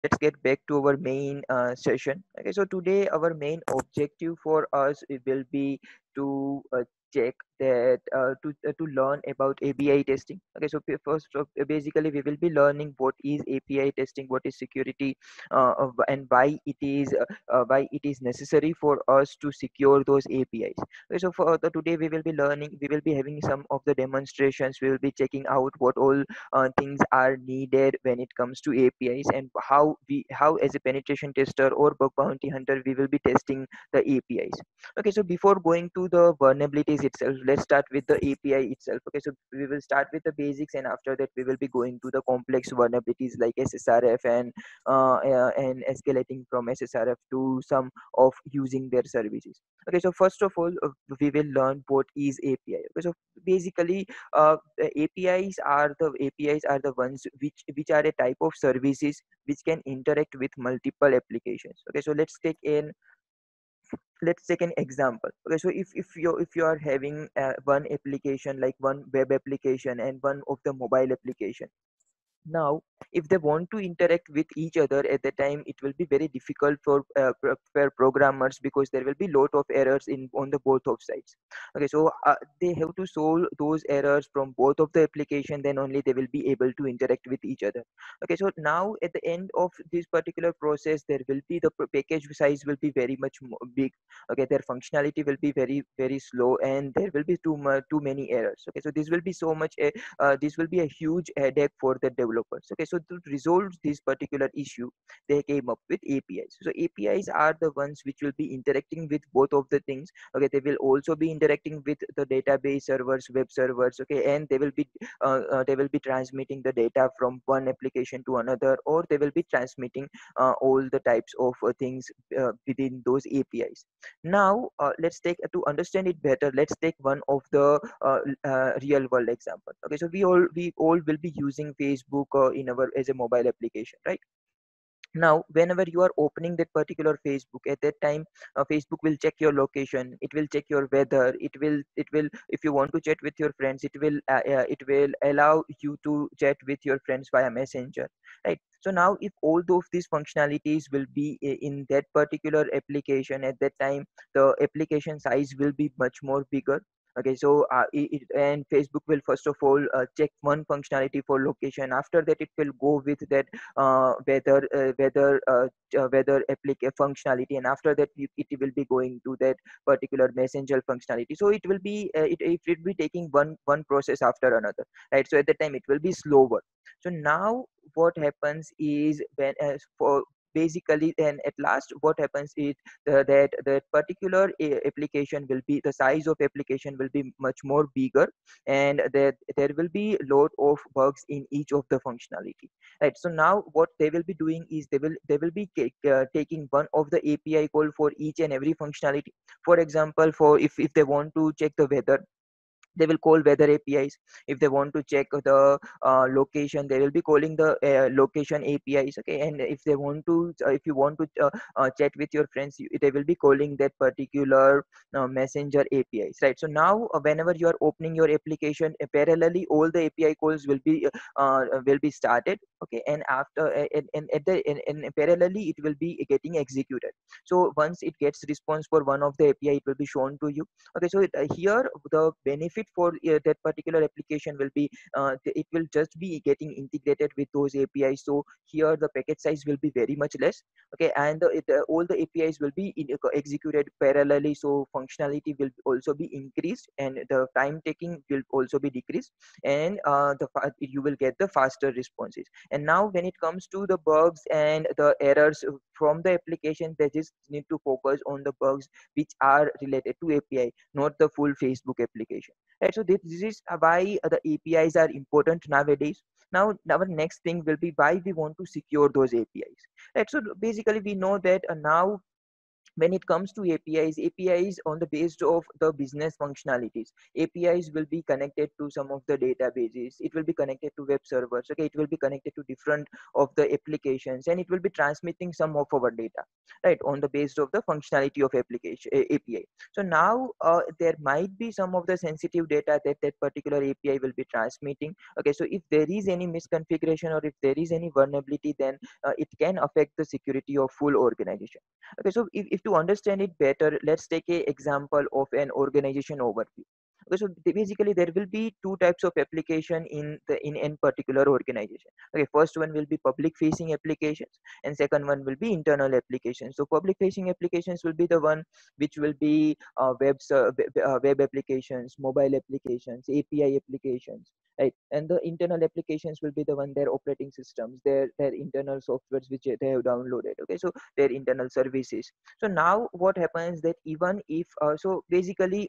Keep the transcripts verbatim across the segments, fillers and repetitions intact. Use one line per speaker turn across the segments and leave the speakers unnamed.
let's get back to our main uh, session. Okay, so today our main objective for us it will be to uh, check that uh, to uh, to learn about A P I testing. Okay, so p- first of, uh, basically we will be learning what is A P I testing, what is security, uh, of- and why it is uh, uh, why it is necessary for us to secure those A P Is. Okay, so for the today we will be learning, we will be having some of the demonstrations. We will be checking out what all uh, things are needed when it comes to A P Is, and how we how as a penetration tester or bug bounty hunter we will be testing the A P Is. Okay, so before going to the vulnerabilities itself, let's start with the A P I itself. Okay, so we will start with the basics, and after that we will be going to the complex vulnerabilities like S S R F and uh, uh, and escalating from S S R F to some of using their services. Okay, so first of all, uh, we will learn what is A P I. Okay, so basically uh, the A P Is are the A P Is are the ones which which are a type of services which can interact with multiple applications. Okay, so let's take an let's take an example. Okay, so if if you if you are having uh, one application like one web application and one of the mobile application. Now if they want to interact with each other at the time, it will be very difficult for uh, pro- for programmers, because there will be lot of errors in on the both of sides. Okay, so uh, they have to solve those errors from both of the application, then only they will be able to interact with each other. Okay, so now at the end of this particular process, there will be the p- package size will be very much mo- big. Okay, their functionality will be very very slow, and there will be too much too many errors. Okay, so this will be so much a, uh, this will be a huge headache for the developers. Okay, so to resolve this particular issue, they came up with A P Is. So A P Is are the ones which will be interacting with both of the things. Okay, they will also be interacting with the database servers, web servers. Okay, and they will be uh, uh, they will be transmitting the data from one application to another, or they will be transmitting uh, all the types of uh, things uh, within those A P Is. Now uh, let's take to understand it better, let's take one of the uh, uh, real world example. Okay, so we all we all will be using Facebook uh, in our as a mobile application, right? Now whenever you are opening that particular Facebook, at that time uh, Facebook will check your location, it will check your weather, it will it will if you want to chat with your friends, it will uh, uh, it will allow you to chat with your friends via messenger, right? So now if all of these functionalities will be i- in that particular application, at that time the application size will be much more bigger. Okay, so uh, it, it- and Facebook will first of all uh, check one functionality for location. After that it will go with that uh, whether uh, whether uh, uh, whether applic functionality, and after that you, it will be going to that particular messenger functionality. So it will be uh, it, it will be taking one one process after another, right? So at the time it will be slower. So now what happens is when uh, for basically then at last what happens is the, that that particular uh, application will be the size of application will be much more bigger, and that there will be lot of bugs in each of the functionality, right? So now what they will be doing is they will they will be ca- uh, taking one of the A P I call for each and every functionality. For example, for if if they want to check the weather, they will call weather A P Is. If they want to check the uh, location, they will be calling the uh, location A P Is. Okay, and if they want to uh, if you want to uh, uh, chat with your friends, you, they will be calling that particular uh, messenger A P Is, right? So now uh, whenever you are opening your application, uh, parallelly all the A P I calls will be uh, uh, will be started. Okay, and after uh, and, and at the and, and parallelly it will be getting executed. So once it gets response for one of the A P I, it will be shown to you. Okay, so uh, here the benefit for uh, that particular application will be uh, th- it will just be getting integrated with those A P Is. So here the packet size will be very much less. Okay, and the, it, uh, all the A P Is will be in, uh, executed parallelly, so functionality will also be increased, and the time taking will also be decreased, and uh, the fa- you will get the faster responses. And now when it comes to the bugs and the errors uh, from the application, they just need to focus on the bugs which are related to A P I, not the full Facebook application. Right. So this, this is why the A P Is are important nowadays. Now, our next thing will be why we want to secure those A P Is. Right. So basically, we know that uh, now when it comes to A P Is, A P Is on the based of the business functionalities. A P Is will be connected to some of the databases. It will be connected to web servers. Okay, it will be connected to different of the applications, and it will be transmitting some of our data, right, on the based of the functionality of application A P I. So now uh, there might be some of the sensitive data that that particular A P I will be transmitting. Okay, so if there is any misconfiguration or if there is any vulnerability, then uh, it can affect the security of full organization. Okay, so if, if to understand it better, let's take a example of an organization overview. Okay, so the- basically there will be two types of application in the in any particular organization. Okay, first one will be public facing applications, and second one will be internal applications. So public facing applications will be the one which will be uh, web ser- web uh, web applications, mobile applications, A P I applications, right? And the internal applications will be the one, their operating systems, their their internal softwares which they have downloaded. Okay, so their internal services. So now what happens that even if uh, so basically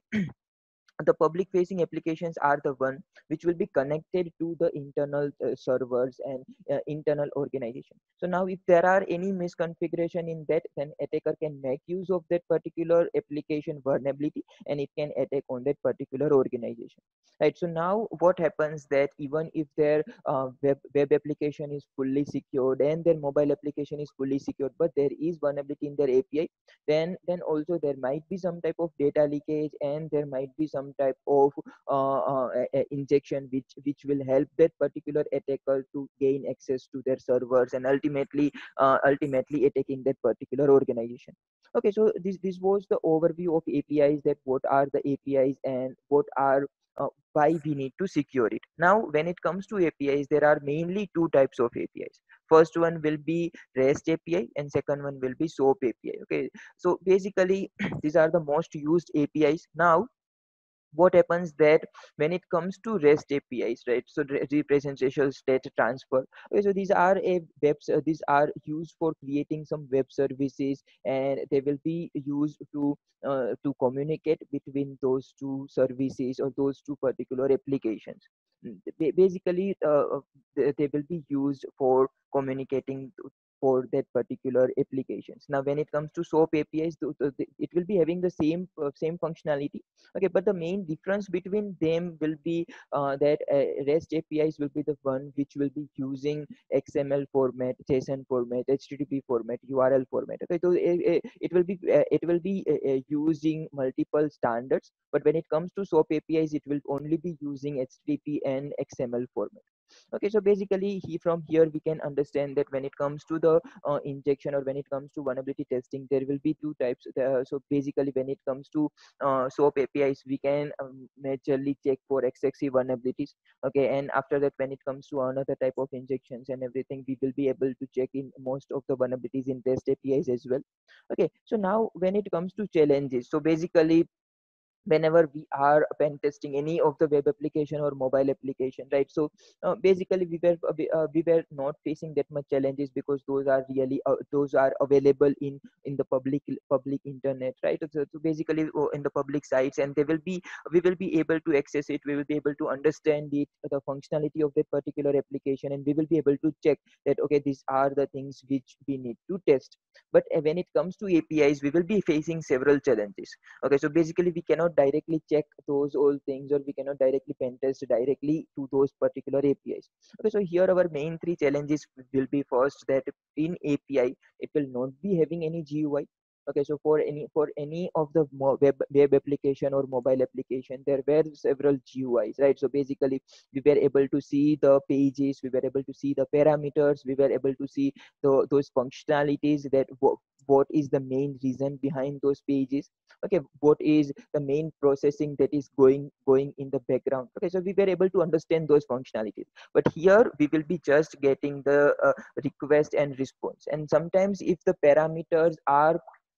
the public facing applications are the one which will be connected to the internal uh, servers and uh, internal organization. So now if there are any misconfiguration in that, then attacker can make use of that particular application vulnerability, and it can attack on that particular organization, right? So now what happens that even if their uh, web web application is fully secured and their mobile application is fully secured, but there is vulnerability in their A P I, then then also there might be some type of data leakage, and there might be some type of uh, uh, uh, injection which which will help that particular attacker to gain access to their servers, and ultimately uh, ultimately attacking that particular organization. Okay, so this this was the overview of A P Is, that what are the A P Is and what are uh, why we need to secure it. Now when it comes to A P Is, there are mainly two types of A P Is. First one will be REST A P I, and second one will be SOAP A P I. Okay, so basically these are the most used A P Is. Now what happens that when it comes to REST A P Is, right? So re- representational state transfer. Okay, so these are a web. Uh, these are used for creating some web services, and they will be used to uh, to communicate between those two services or those two particular applications. Mm, ba- Basically, uh, uh, they, they will be used for communicating to- for that particular applications. Now, when it comes to SOAP A P Is, th- th- th- it will be having the same uh, same functionality. Okay, but the main difference between them will be uh, that uh, REST A P Is will be the one which will be using X M L format, JSON format, H T T P format, U R L format. Okay, so uh, uh, it will be uh, it will be uh, uh, using multiple standards, but when it comes to SOAP A P Is, it will only be using H T T P and X M L format. Okay, so basically he, from here we can understand that when it comes to the uh, injection, or when it comes to vulnerability testing, there will be two types. Uh, so basically when it comes to uh, SOAP A P Is, we can um, majorly check for X X C vulnerabilities. Okay, and after that, when it comes to another type of injections and everything, we will be able to check in most of the vulnerabilities in REST A P Is as well. Okay, so now when it comes to challenges, so basically whenever we are pen testing any of the web application or mobile application, right? So uh, basically we were uh, we, uh, we were not facing that much challenges, because those are really uh, those are available in in the public public internet, right? So, so basically uh, in the public sites, and they will be we will be able to access it, we will be able to understand it, the functionality of that particular application, and we will be able to check that okay, these are the things which we need to test. But uh, when it comes to A P Is, we will be facing several challenges. Okay, so basically we cannot directly check those old things, or we cannot directly pen test directly to those particular A P Is. Okay, so here our main three challenges will be: first, that in A P I it will not be having any G U I. Okay, so for any for any of the web web application or mobile application, there were several G U Is, right? So basically we were able to see the pages, we were able to see the parameters, we were able to see the those functionalities, that what is the main reason behind those pages. Okay, what is the main processing that is going going in the background. Okay, so we were able to understand those functionalities. But here we will be just getting the uh, request and response, and sometimes if the parameters are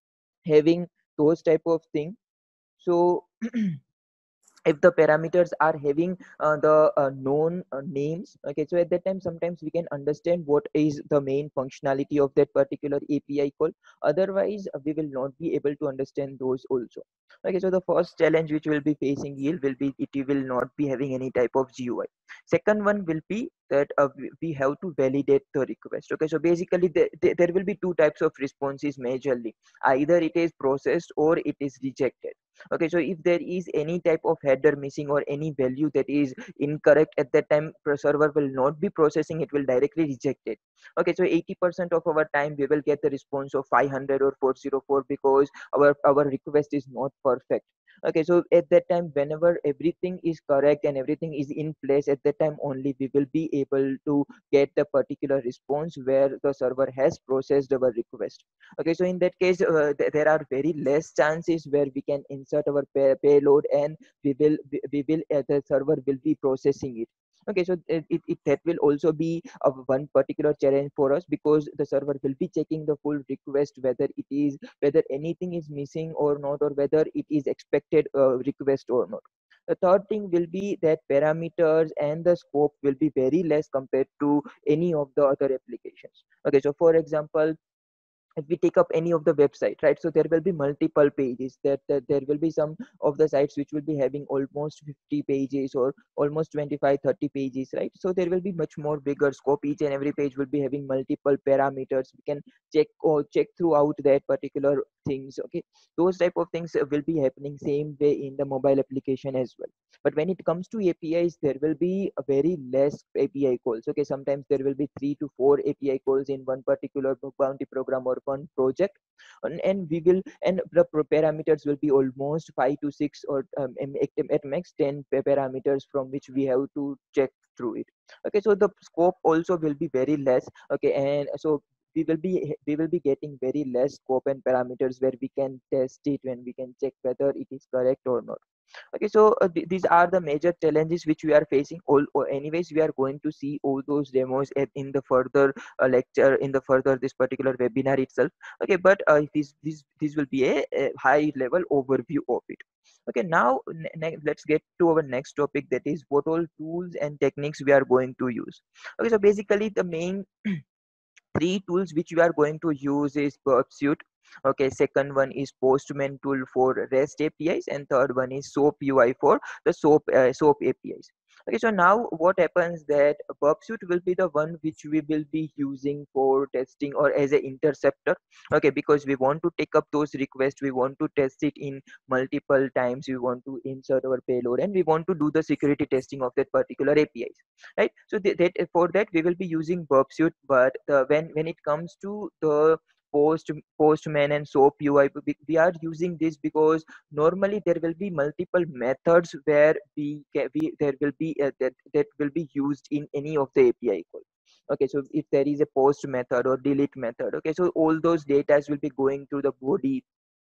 having those type of thing, so if the parameters are having uh, the uh, known uh, names, okay, so at that time sometimes we can understand what is the main functionality of that particular A P I call. Otherwise uh, we will not be able to understand those also. Okay, so the first challenge which will be facing here will be, it will not be having any type of G U I. Second one will be that uh, we we have to validate the request. Okay, so basically the, the, there will be two types of responses majorly. Either it is processed or it is rejected. Okay, so if there is any type of header missing or any value that is incorrect, at that time the server will not be processing, it will directly reject it. Okay, so eighty percent of our time we will get the response of five hundred or four oh four because our our request is not perfect. Okay, so at that time whenever everything is correct and everything is in place, at that time only we will be able to get the particular response where the server has processed our request. Okay, so in that case uh, th- there are very less chances where we can insert our pay- payload and we will we, we will uh, the server will be processing it. Okay, so it, it, it that will also be of one particular challenge for us, because the server will be checking the full request whether it is whether anything is missing or not, or whether it is expected uh, request or not. The third thing will be that parameters and the scope will be very less compared to any of the other applications. Okay, so for example, if we take up any of the website, right, so there will be multiple pages, that, that there will be some of the sites which will be having almost fifty pages or almost twenty-five thirty pages, right, so there will be much more bigger scope. Each and every page will be having multiple parameters, we can check or check throughout that particular things. Okay, those type of things uh, will be happening same way in the mobile application as well. But when it comes to apis, there will be a very less api calls. Okay, sometimes there will be three to four api calls in one particular bounty program or one project. And, and we will and the pro- parameters will be almost five to six or um, em- at at max ten pa- parameters from which we have to check through it. Okay, so the scope also will be very less. Okay, and so we will be we will be getting very less scope and parameters where we can test it, when we can check whether it is correct or not. Okay, so uh, th- these are the major challenges which we are facing. All or anyways, we are going to see all those demos at, in the further uh, lecture, in the further this particular webinar itself. Okay, but uh, this this this will be a, a high level overview of it. Okay, now ne- ne- let's get to our next topic, that is what all tools and techniques we are going to use. Okay, so basically the main three tools which we are going to use is Burpsuite. Okay, second one is Postman tool for REST A P Is, and third one is SOAP U I for the SOAP uh, SOAP A P Is. Okay, so now what happens that Burpsuite will be the one which we will be using for testing or as an interceptor. Okay, because we want to take up those requests, we want to test it in multiple times, we want to insert our payload, and we want to do the security testing of that particular A P Is, right? So th- that for that we will be using Burpsuite. But the, when when it comes to the post postman and soap ui, we we are using this because normally there will be multiple methods where we can we there will be uh, that that will be used in any of the api call. Okay, so if there is a post method or delete method, okay, so all those data will be going through the body,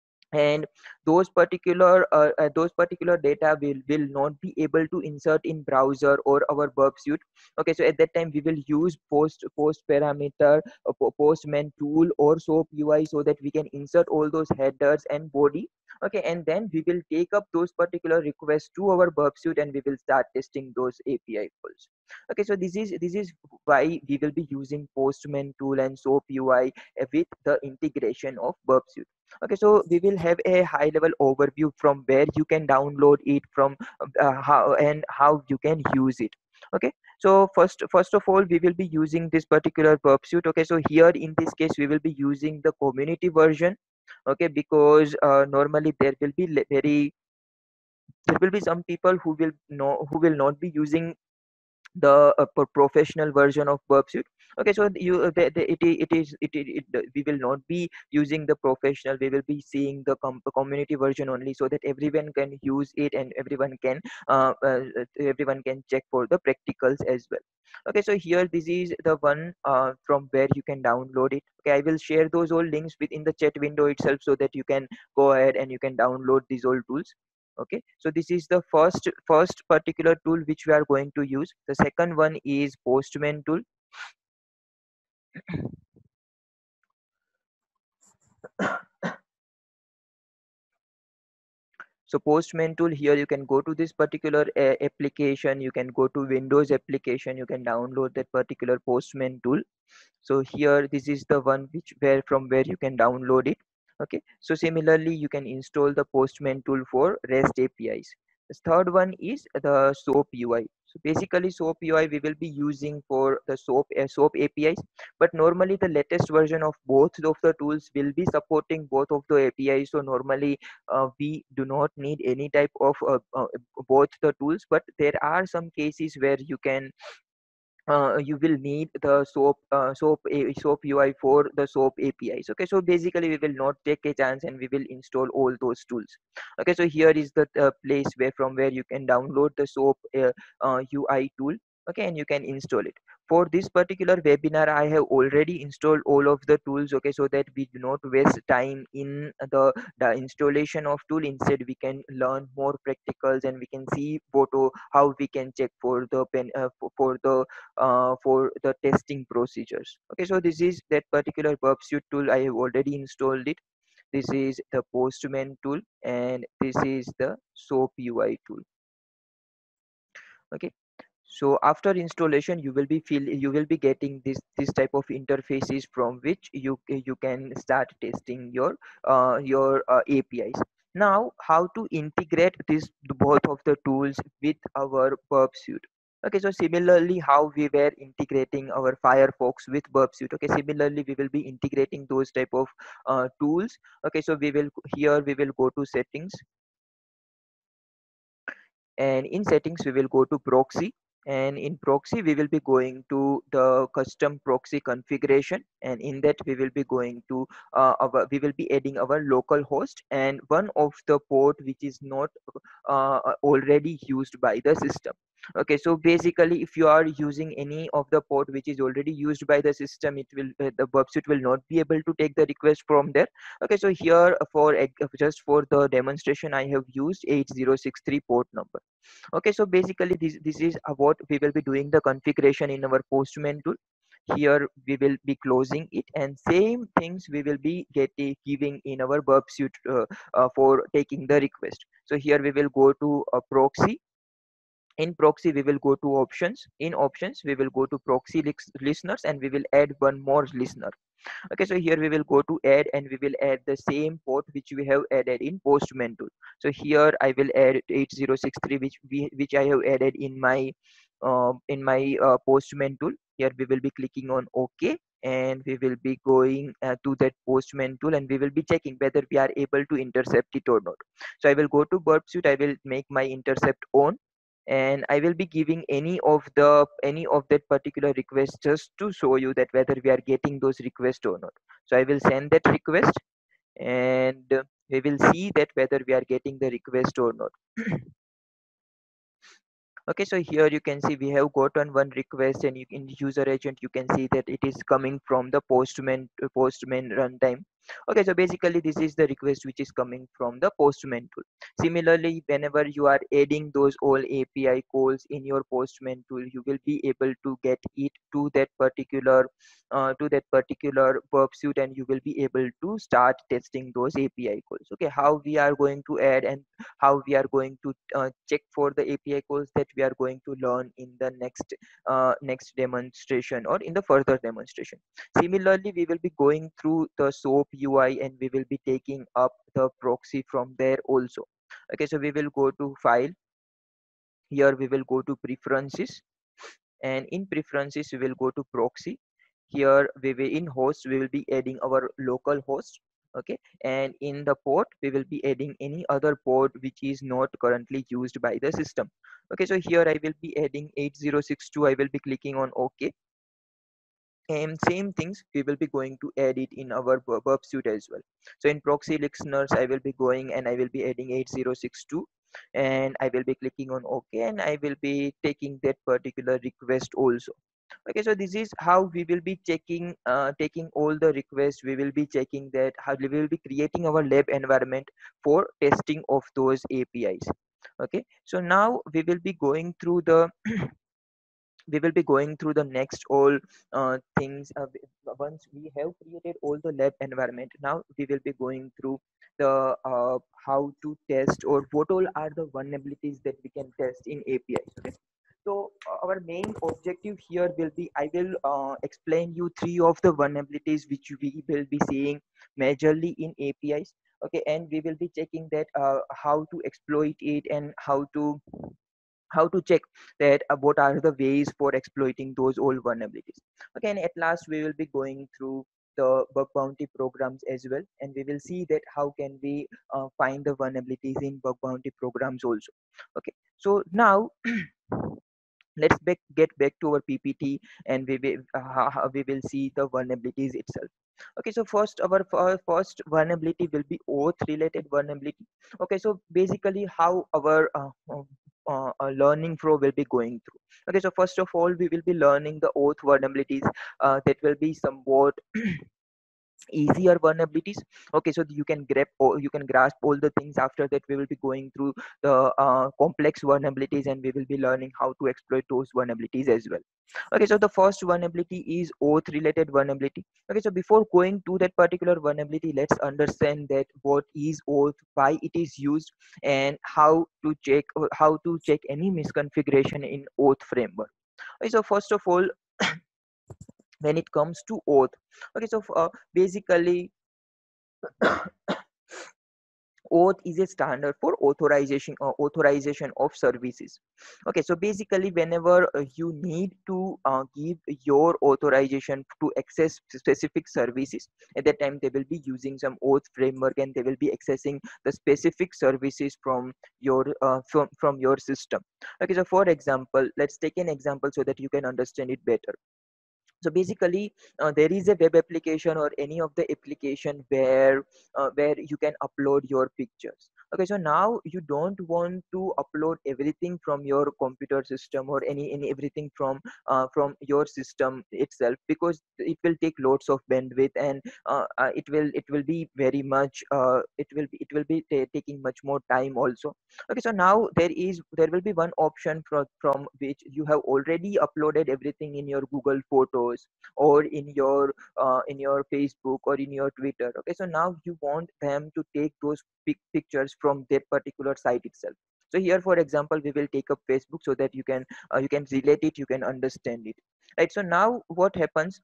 and those particular uh, uh, those particular data will will not be able to insert in browser or our Burpsuite. Okay, so at that time we will use post post parameter uh, po- postman tool or soap ui, so that we can insert all those headers and body. Okay, and then we will take up those particular requests to our Burpsuite, and we will start testing those api calls. Okay, so this is this is why we will be using postman tool and soap ui uh, with the integration of Burpsuite. Okay, so we will have a high level overview from where you can download it from, uh, how and how you can use it. Okay, so first first of all we will be using this particular Burpsuite. Okay, so here in this case we will be using the community version. Okay, because uh, normally there will be le- very there will be some people who will know who will not be using the uh, pro- professional version of Burpsuite. Okay, so you uh, the, the, it, i- it is it, it, it we will not be using the professional, we will be seeing the com- community version only, so that everyone can use it and everyone can uh, uh, uh, everyone can check for the practicals as well. Okay, so here this is the one uh, from where you can download it. Okay, I will share those all links within the chat window itself, so that you can go ahead and you can download these all tools. Okay, so this is the first first particular tool which we are going to use. The second one is postman tool. So postman tool, here you can go to this particular uh, application, you can go to windows application, you can download that particular postman tool. So here this is the one which where from where you can download it. Okay, so similarly you can install the postman tool for REST apis. The third one is the soap ui. So basically SOAP U I we will be using for the SOAP uh, SOAP A P Is, but normally the latest version of both of the tools will be supporting both of the A P Is. So normally uh, we do not need any type of uh, uh, both the tools, but there are some cases where you can uh, you will need the soap uh, soap a, soap U I for the soap A P Is. Okay, so basically we will not take a chance and we will install all those tools. Okay, so here is the uh, place where from where you can download the soap uh, uh, U I tool. Okay, and you can install it. For this particular webinar I have already installed all of the tools. Okay, so that we do not waste time in the the installation of tool. Instead we can learn more practicals and we can see photo how we can check for the pen uh, for, for the uh, for the testing procedures. Okay, so this is that particular burp suite tool. I have already installed it. This is the Postman tool and this is the SOAP U I tool. Okay, so after installation you will be feel you will be getting this this type of interfaces from which you you can start testing your uh, your uh, A P Is. Now how to integrate this both of the tools with our burp suite. Okay, so similarly how we were integrating our Firefox with burp suite. Okay, similarly we will be integrating those type of uh, tools. Okay, so we will here we will go to settings, and in settings we will go to proxy, and in proxy we will be going to the custom proxy configuration, and in that we will be going to uh, our we will be adding our local host and one of the port which is not uh, already used by the system. Okay, so basically if you are using any of the port which is already used by the system, it will uh, the burp suite will not be able to take the request from there. Okay, so here for just for the demonstration I have used eight zero six three port number. Okay, so basically this this is uh, what we will be doing the configuration in our Postman tool. Here we will be closing it, and same things we will be getting giving in our burp suite uh, uh, for taking the request. So here we will go to a proxy. In proxy we will go to options. In options we will go to proxy listeners and we will add one more listener. Okay, so here we will go to add and we will add the same port which we have added in Postman tool. So here I will add eight zero six three which we which I have added in my uh, in my uh, Postman tool. Here we will be clicking on OK, and we will be going uh, to that Postman tool and we will be checking whether we are able to intercept it or not. So I will go to burp suite. I will make my intercept on, and I will be giving any of the any of that particular request just to show you that whether we are getting those requests or not. So I will send that request, and uh, we will see that whether we are getting the request or not. Okay, so here you can see we have gotten one request, and you, in user agent you can see that it is coming from the postman uh, postman runtime. Okay, so basically this is the request which is coming from the Postman tool. Similarly, whenever you are adding those all A P I calls in your Postman tool, you will be able to get it to that particular uh, to that particular burp suite, and you will be able to start testing those A P I calls. Okay, how we are going to add and how we are going to uh, check for the A P I calls, that we are going to learn in the next uh, next demonstration or in the further demonstration. Similarly, we will be going through the SOAP U I and we will be taking up the proxy from there also. Okay, so we will go to file. Here we will go to preferences, and in preferences we will go to proxy. Here we will in host we will be adding our local host. Okay, and in the port we will be adding any other port which is not currently used by the system. Okay, so here I will be adding eight zero six two. I will be clicking on OK, and same things we will be going to add it in our bu- burp suite as well. So in proxy listeners I will be going and I will be adding eight zero six two, and I will be clicking on OK, and I will be taking that particular request also. Okay, so this is how we will be checking uh, taking all the requests. We will be checking that how we will be creating our lab environment for testing of those A P Is. Okay, so now we will be going through the we will be going through the next all uh, things. Uh, once we have created all the lab environment, now we will be going through the uh, how to test or what all are the vulnerabilities that we can test in A P Is. Okay, so uh, our main objective here will be, I will uh, explain you three of the vulnerabilities which we will be seeing majorly in A P Is. Okay, and we will be checking that uh, how to exploit it and how to how to check that uh, what are the ways for exploiting those old vulnerabilities. Okay, and at last we will be going through the bug bounty programs as well, and we will see that how can we uh, find the vulnerabilities in bug bounty programs also. Okay, so now let's back, get back to our P P T, and we will uh, how- how we will see the vulnerabilities itself. Okay, so first our fir- first vulnerability will be auth related vulnerability. Okay, so basically how our uh, uh, uh, uh, learning flow will be going through. Okay, so first of all we will be learning the auth vulnerabilities. Uh, that will be somewhat easier vulnerabilities. Okay, so you can grab or you can grasp all the things. After that we will be going through the uh, complex vulnerabilities, and we will be learning how to exploit those vulnerabilities as well. Okay, so the first vulnerability is auth related vulnerability. Okay, so before going to that particular vulnerability, let's understand that what is auth, why it is used, and how to check how to check any misconfiguration in auth framework. Okay, so first of all, when it comes to auth, okay, so uh, basically auth is a standard for authorization uh, authorization of services. Okay, so basically whenever uh, you need to uh, give your authorization to access specific services, at that time they will be using some auth framework, and they will be accessing the specific services from your uh, from from your system. Okay, so for example, let's take an example so that you can understand it better. So basically uh, there is a web application or any of the application where uh, where you can upload your pictures. Okay, so now you don't want to upload everything from your computer system or any any everything from uh, from your system itself, because it will take loads of bandwidth, and uh, uh, it will it will be very much uh, it will be it will be ta- taking much more time also. Okay, so now there is there will be one option from from which you have already uploaded everything in your Google Photos or in your uh, in your Facebook or in your Twitter. Okay, so now you want them to take those pic- pictures from that particular site itself. So here for example we will take up Facebook so that you can uh, you can relate it, you can understand it, right? So now what happens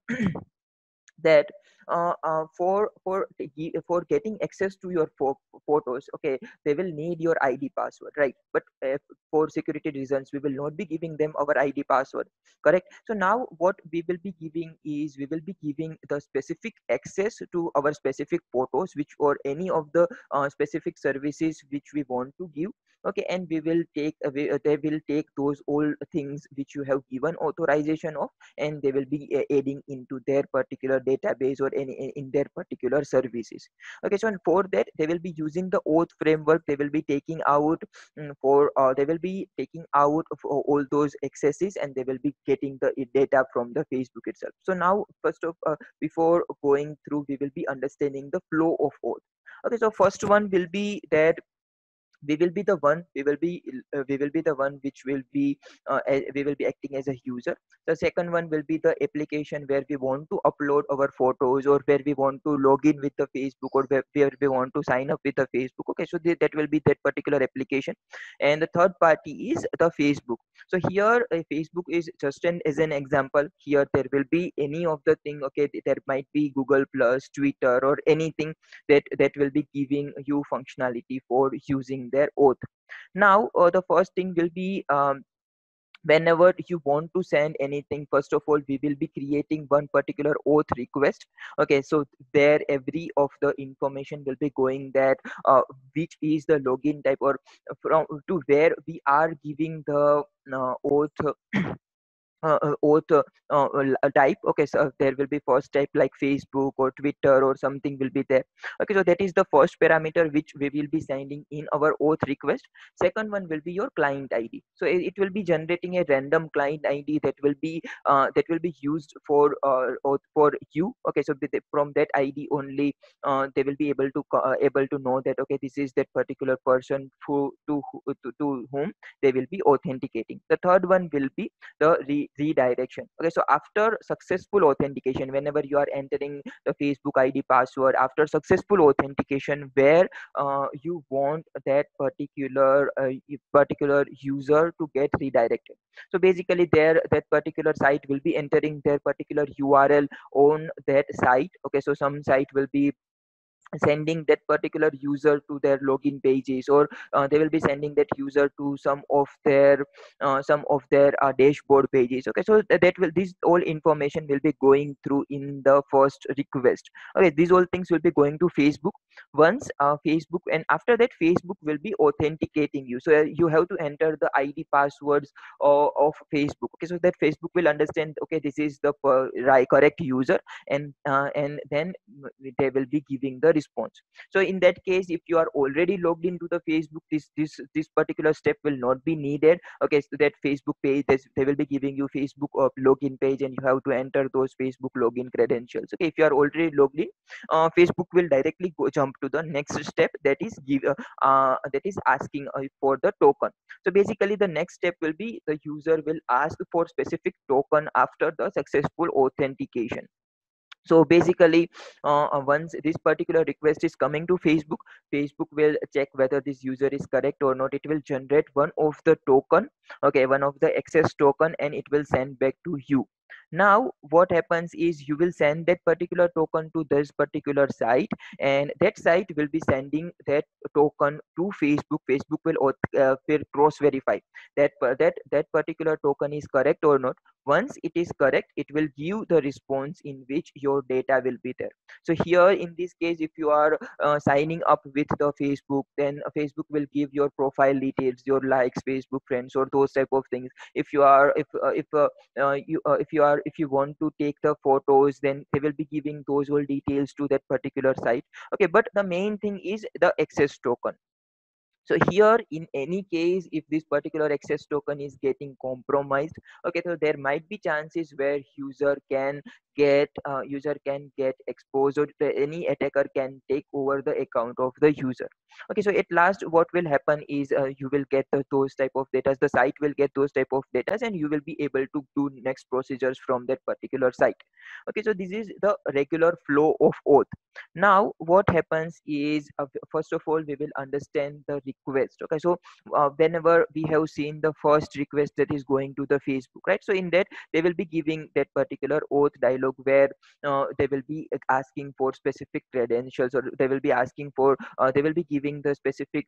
that uh, uh, for for the gi- for getting access to your pho- photos, okay, they will need your ID password, right? But uh, for security reasons we will not be giving them our ID password, correct? So now what we will be giving is we will be giving the specific access to our specific photos, which or any of the uh, specific services which we want to give. Okay, and we will take away uh, they will take those all things which you have given authorization of, and they will be uh, adding into their particular database or any in in their particular services. Okay, so and for that they will be using the auth framework. They will be taking out mm, for uh, they will be taking out of a- all those accesses, and they will be getting the i- data from the Facebook itself. So now first of uh, before going through, we will be understanding the flow of auth. Okay, so first one will be that we will be the one we will be uh, we will be the one which will be uh, a- we will be acting as a user. The second one will be the application where we want to upload our photos, or where we want to log in with the Facebook, or where, where we want to sign up with the Facebook. Okay, so the, that will be that particular application. And the third party is the Facebook. So here uh, Facebook is just an as an example. Here there will be any of the thing. Okay, th- there might be Google Plus, Twitter, or anything that that will be giving you functionality for using their auth. Now uh, the first thing will be um, whenever you want to send anything, first of all we will be creating one particular auth request. Okay, so there every of the information will be going that uh, which is the login type, or from to where we are giving the uh, auth uh, uh, auth uh, uh, l- type. Okay, so there will be first type like Facebook or Twitter or something will be there. Okay, so that is the first parameter which we will be sending in our auth request. Second one will be your client ID. So it, it will be generating a random client ID that will be uh, that will be used for uh, auth for you. Okay, so with the- from that ID only uh, they will be able to co- uh, able to know that okay, this is that particular person who to, who- to to whom they will be authenticating. The third one will be the re- redirection. Okay, so after successful authentication, whenever you are entering the Facebook ID password, after successful authentication where uh, you want that particular uh, particular user to get redirected, so basically there that particular site will be entering their particular U R L on that site. Okay, so some site will be sending that particular user to their login pages, or uh, they will be sending that user to some of their uh, some of their uh, dashboard pages. Okay, so th- that will this all information will be going through in the first request. Okay, these all things will be going to Facebook. Once uh, Facebook, and after that Facebook will be authenticating you, so uh, you have to enter the ID passwords of, of Facebook. Okay, so that Facebook will understand, okay, this is the per, right, correct user, and uh, and then they will be giving the response. So in that case, if you are already logged into the Facebook, this this this particular step will not be needed. Okay, so that Facebook page, this, they will be giving you Facebook uh, login page, and you have to enter those Facebook login credentials. Okay, if you are already logged in, uh, Facebook will directly go jump to the next step, that is give uh, uh, that is asking uh, for the token. So basically the next step will be the user will ask for specific token after the successful authentication. So basically uh, uh, once this particular request is coming to Facebook, Facebook will check whether this user is correct or not. It will generate one of the token, okay, one of the access token, and it will send back to you. Now what happens is you will send that particular token to this particular site, and that site will be sending that token to Facebook. Facebook will auth- uh, cross verify that per- that that particular token is correct or not. Once it is correct, it will give the response in which your data will be there. So here in this case, if you are uh, signing up with the Facebook, then uh, Facebook will give your profile details, your likes, Facebook friends, or those type of things. If you are if uh, if uh, uh, you uh, if you are if you want to take the photos, then they will be giving those all details to that particular site. Okay, but the main thing is the access token. So here in any case, if this particular access token is getting compromised, okay, so there might be chances where user can get uh, user can get exposed, or the- any attacker can take over the account of the user. Okay, so at last what will happen is uh, you will get the, those type of data, the site will get those type of data, and you will be able to do next procedures from that particular site. Okay, so this is the regular flow of auth. Now what happens is, uh, first of all we will understand the request. Okay, so uh, whenever we have seen the first request that is going to the Facebook, right, so in that they will be giving that particular auth dialog where uh, they will be uh, asking for specific credentials, or they will be asking for uh, they will be giving the specific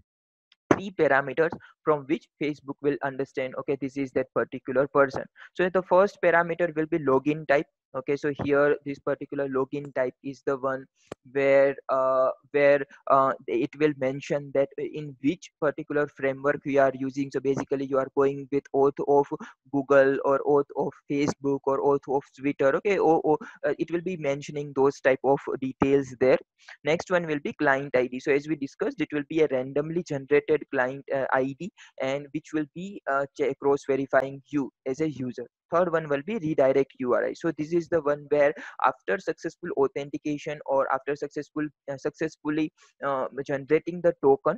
three parameters from which Facebook will understand, okay, this is that particular person. So the first parameter will be login type. Okay, so here this particular login type is the one where uh, where uh, it will mention that in which particular framework we are using. So basically you are going with auth of Google, or auth of Facebook, or auth of Twitter. Okay, or, or uh, it will be mentioning those type of details there. Next one will be client I D. So as we discussed, it will be a randomly generated client uh, I D, and which will be uh, cross verifying you as a user. Third one will be redirect U R I. So this is the one where after successful authentication, or after successful uh, successfully uh, generating the token,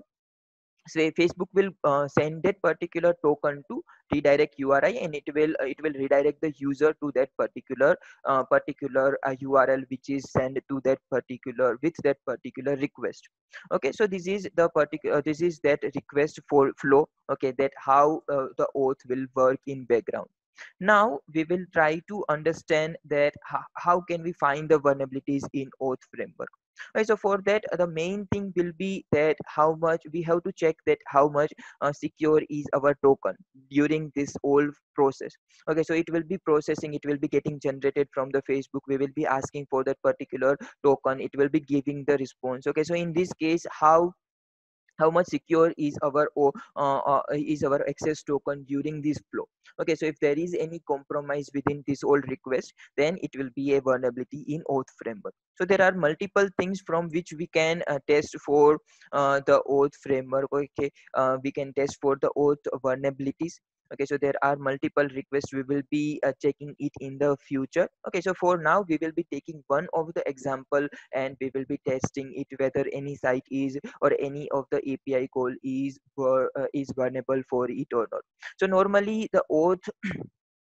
say Facebook will uh, send that particular token to redirect U R I, and it will uh, it will redirect the user to that particular uh, particular uh, U R L which is sent to that particular with that particular request. Okay, so this is the particular uh, this is that request for flow. Okay, that how uh, the auth will work in background. Now we will try to understand that how, how can we find the vulnerabilities in auth framework. Right, so for that uh, the main thing will be that how much we have to check that how much uh, secure is our token during this whole process. Okay, so it will be processing, it will be getting generated from the Facebook, we will be asking for that particular token, it will be giving the response. Okay, so in this case, how how much secure is our o- uh, uh, is our access token during this flow. Okay, so if there is any compromise within this old request, then it will be a vulnerability in auth framework. So there are multiple things from which we can uh, test for uh, the auth framework. Okay, uh, we can test for the auth vulnerabilities. Okay, so there are multiple requests, we will be uh, checking it in the future. Okay, so for now we will be taking one of the example, and we will be testing it whether any site is, or any of the A P I call is uh, is vulnerable for it or not. So normally the auth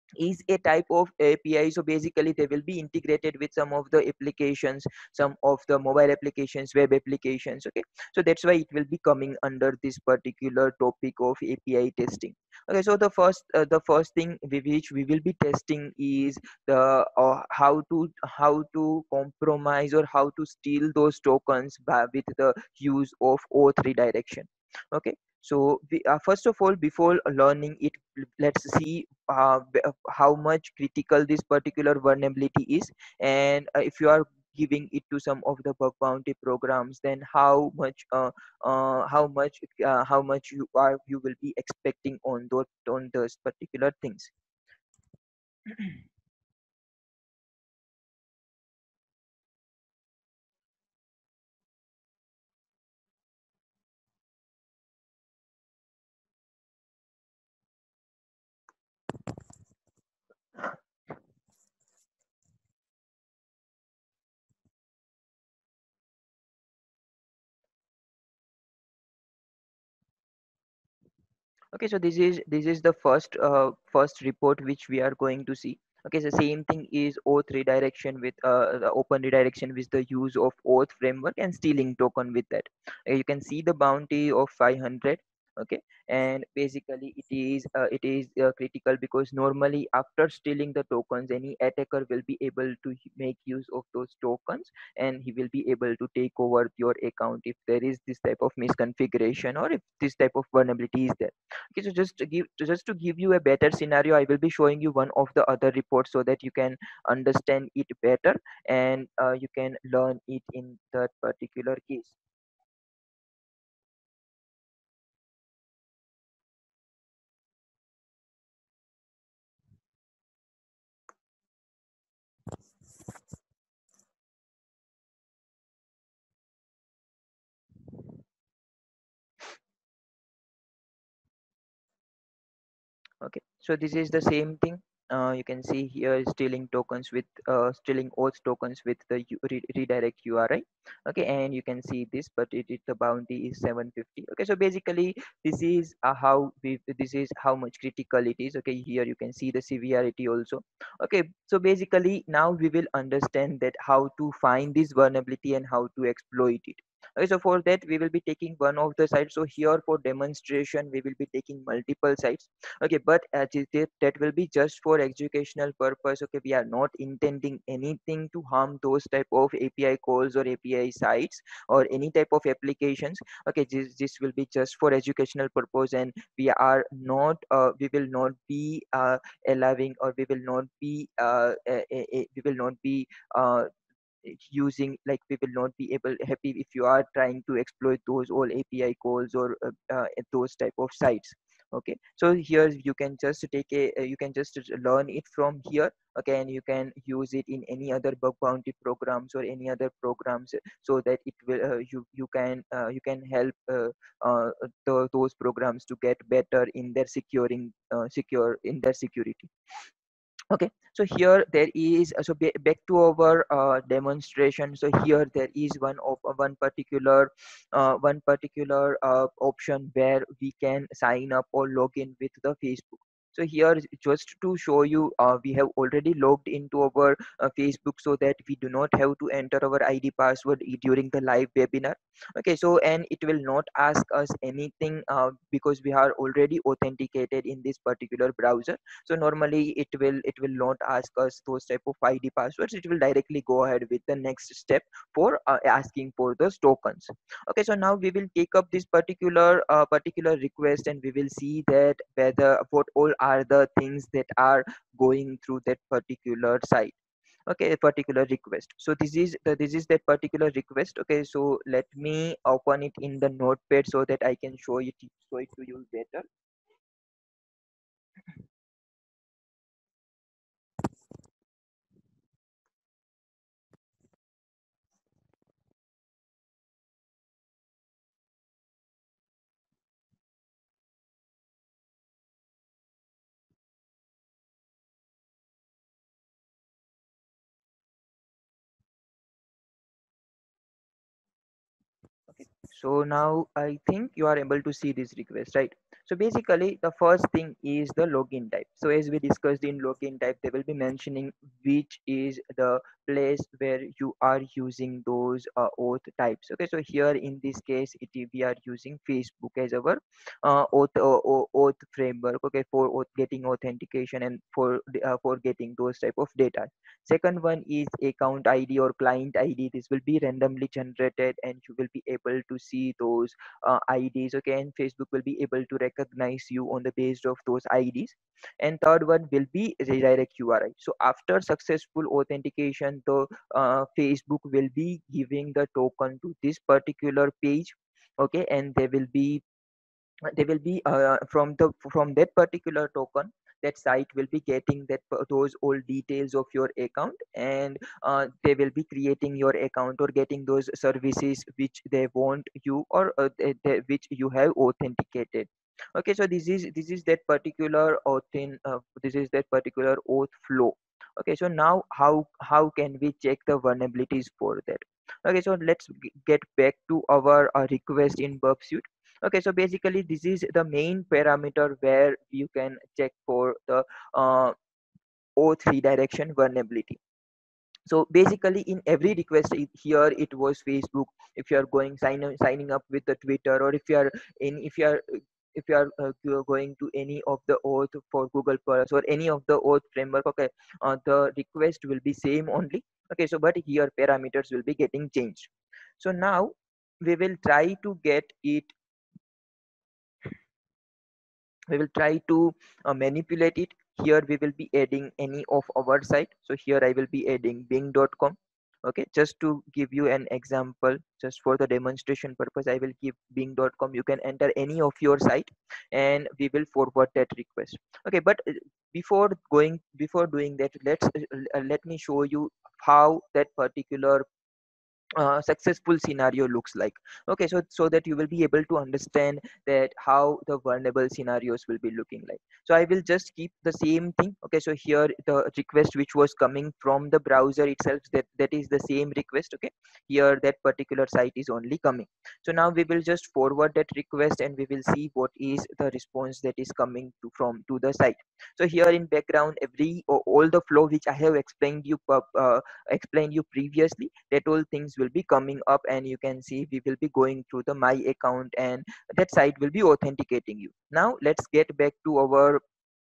is a type of A P I. So basically they will be integrated with some of the applications, some of the mobile applications, web applications. Okay, so that's why it will be coming under this particular topic of A P I testing. Okay, so the first uh, the first thing we, which we will be testing is the uh, how to how to compromise or how to steal those tokens by, with the use of auth redirection. Okay, so we, uh, first of all, before learning it, let's see uh, b- uh, how much critical this particular vulnerability is, and uh, if you are giving it to some of the bug bounty programs, then how much uh, uh, how much uh, how much you are you will be expecting on those on those particular things. Okay, so this is this is the first uh, first report which we are going to see. Okay, so same thing is auth redirection with uh, the open redirection with the use of auth framework and stealing token with that. Uh, you can see the bounty of five hundred. Okay, and basically it is uh, it is uh, critical because normally after stealing the tokens, any attacker will be able to make use of those tokens, and he will be able to take over your account if there is this type of misconfiguration or if this type of vulnerability is there. Okay, so just to give to just to give you a better scenario, I will be showing you one of the other reports so that you can understand it better, and uh, you can learn it in that particular case. Okay, so this is the same thing. Uh, you can see here stealing tokens with uh, stealing auth tokens with the U- re- redirect U R I. Okay, and you can see this, but it, it the bounty is seven hundred fifty. Okay, so basically this is uh, how we this is how much critical it is. Okay, here you can see the severity also. Okay, so basically now we will understand that how to find this vulnerability and how to exploit it. Okay, so for that we will be taking one of the sites. So here for demonstration we will be taking multiple sites. Okay, but as it is, that will be just for educational purpose. Okay, we are not intending anything to harm those type of API calls or API sites or any type of applications. Okay, this, this will be just for educational purpose, and we are not uh, we will not be uh, allowing, or we will not be uh, uh, uh, uh, we will not be uh, using, like we will not be able happy if you are trying to exploit those all A P I calls or uh, uh, those type of sites. Okay, so here you can just take a uh, you can just learn it from here. Okay, and you can use it in any other bug bounty programs or any other programs, so that it will uh, you you can uh, you can help uh, uh, the, those programs to get better in their securing uh, secure in their security. Okay, so here there is uh, so ba- back to our uh, demonstration. So here there is one of uh, one particular uh, one particular uh, option where we can sign up or log in with the Facebook. So here is just to show you, uh, we have already logged into our uh, Facebook, so that we do not have to enter our I D password i- during the live webinar. Okay, so and it will not ask us anything uh, because we are already authenticated in this particular browser. So normally it will it will not ask us those type of id passwords. It will directly go ahead with the next step for uh, asking for those tokens. Okay, so now we will take up this particular uh, particular request, and we will see that whether what all are the things that are going through that particular site. Okay, a particular request. So this is the this is that particular request. Okay, so let me open it in the notepad so that I can show it show it to you better. Okay, So now I think you are able to see this request, right? So basically the first thing is the login type. So as we discussed in login type, they will be mentioning which is the place where you are using those uh, auth types. Okay, so here in this case, it, we are using Facebook as our uh, auth, uh, uh, auth framework. Okay, for auth, getting authentication and for the- uh, for getting those type of data. Second one is account I D or client I D. This will be randomly generated and you will be able to see those uh, I Ds. Okay, and Facebook will be able to recognize you on the basis of those I Ds. And third one will be redirect U R I. So after successful authentication, the uh, Facebook will be giving the token to this particular page. Okay, and they will be they will be uh, from the from that particular token, that site will be getting that p- those old details of your account, and uh, they will be creating your account or getting those services which they want you, or uh, they, they- which you have authenticated. Okay, so this is this is that particular auth uh, this is that particular auth flow. Okay, so now how how can we check the vulnerabilities for that? Okay, so let's g- get back to our uh, request in Burp Okay, so basically this is the main parameter where you can check for the uh, auth redirection vulnerability. So basically in every request, it- here it was Facebook. If you are going sign signing up with the Twitter, or if you are in if you are if you are uh, you are going to any of the auth for Google Plus or any of the auth framework, okay, uh, the request will be same only. Okay, so but here parameters will be getting changed. So now we will try to get it we will try to uh, manipulate it. Here we will be adding any of our site. So here I will be adding bing dot com. Okay, just to give you an example, just for the demonstration purpose, I will give bing dot com. You can enter any of your site and we will forward that request. Okay, but uh, before going before doing that, let's uh, uh, let me show you how that particular uh, successful scenario looks like. Okay, so so that you will be able to understand that how the vulnerable scenarios will be looking like. So I will just keep the same thing. Okay, so here the request which was coming from the browser itself, that that is the same request. Okay, here that particular site is only coming. So now we will just forward that request and we will see what is the response that is coming to from to the site. So here in background, every o- all the flow which I have explained you uh, uh, explained you previously, that all things will be coming up, and you can see we will be going through the my account and that site will be authenticating you. Now let's get back to our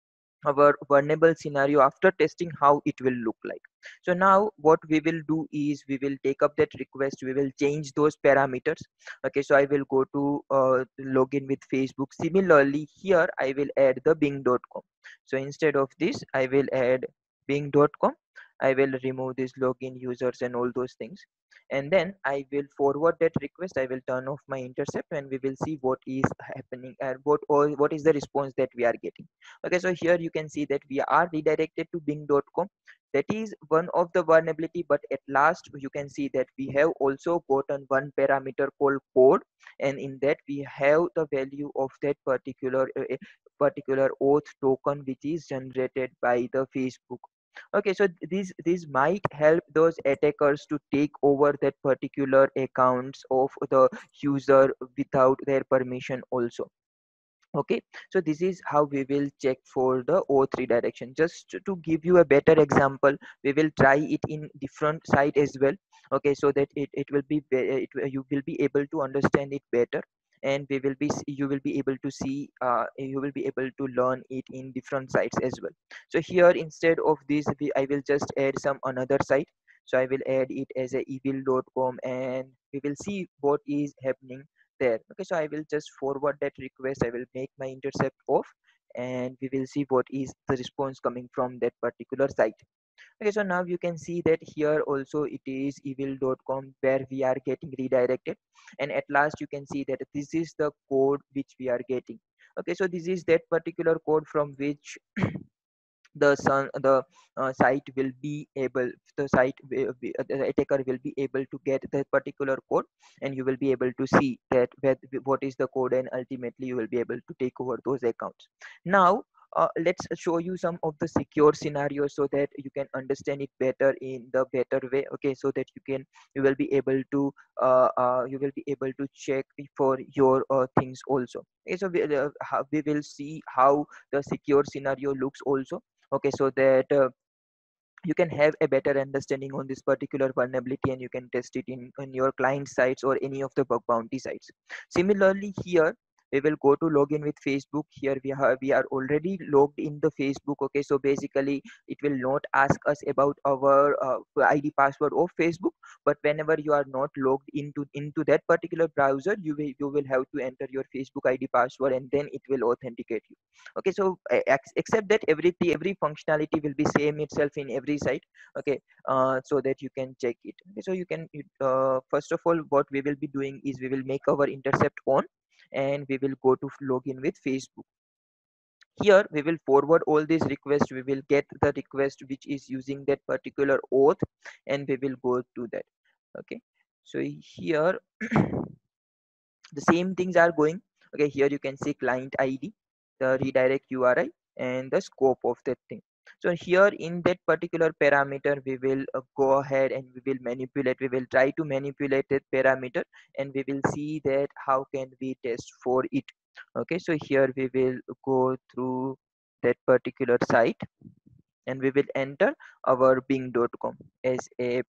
our vulnerable scenario after testing how it will look like. So now what we will do is we will take up that request, we will change those parameters. Okay, so I will go to uh, login with Facebook. Similarly here I will add the bing dot com. So instead of this I will add bing dot com. I will remove this login users and all those things, and then I will forward that request. I will turn off my intercept and we will see what is happening and what or what is the response that we are getting. Okay, so here you can see that we are redirected to bing dot com. That is one of the vulnerability, but at last you can see that we have also gotten one parameter called code, and in that we have the value of that particular uh, uh, particular auth token which is generated by the Facebook. Okay, so this this might help those attackers to take over that particular accounts of the user without their permission also. Okay, so this is how we will check for the auth redirection. Just to give you a better example, we will try it in different site as well. Okay, so that it, it will be be- it, will- you will be able to understand it better, and we will be s- you will be able to see uh, you will be able to learn it in different sites as well. So here instead of this we, I will just add some another site. So I will add it as a evil dot com and we will see what is happening there. Okay, so I will just forward that request. I will make my intercept off and we will see what is the response coming from that particular site. Okay, so now you can see that here also it is evil dot com where we are getting redirected, and at last you can see that this is the code which we are getting. Okay, so this is that particular code from which the sun the uh, site will be able the site will be, uh, the attacker will be able to get that particular code, and you will be able to see that where, what is the code, and ultimately you will be able to take over those accounts. Now uh, let's show you some of the secure scenarios so that you can understand it better in the better way. Okay, so that you can you will be able to uh, uh, you will be able to check for your uh, things also. Okay, so we, uh, how, we will see how the secure scenario looks also. Okay, so that uh, you can have a better understanding on this particular vulnerability, and you can test it in, in your client sites or any of the bug bounty sites. Similarly, here we will go to login with Facebook. Here we have we are already logged in the Facebook. Okay, so basically it will not ask us about our uh, ID password of Facebook, but whenever you are not logged into into that particular browser, you will you will have to enter your Facebook ID password, and then it will authenticate you. Okay, so uh, ex- except that every every functionality will be same itself in every site. Okay, uh, so that you can check it. Okay, so you can you, uh, first of all, what we will be doing is we will make our intercept on, and we will go to login with Facebook. Here we will forward all these requests. We will get the request which is using that particular auth, and we will go to that. Okay, so here the same things are going. Okay, here you can see client ID, the redirect U R I, and the scope of that thing. So here in that particular parameter, we will uh, go ahead and we will manipulate, we will try to manipulate that parameter, and we will see that how can we test for it. Okay, so here we will go through that particular site, and we will enter our bing dot com as a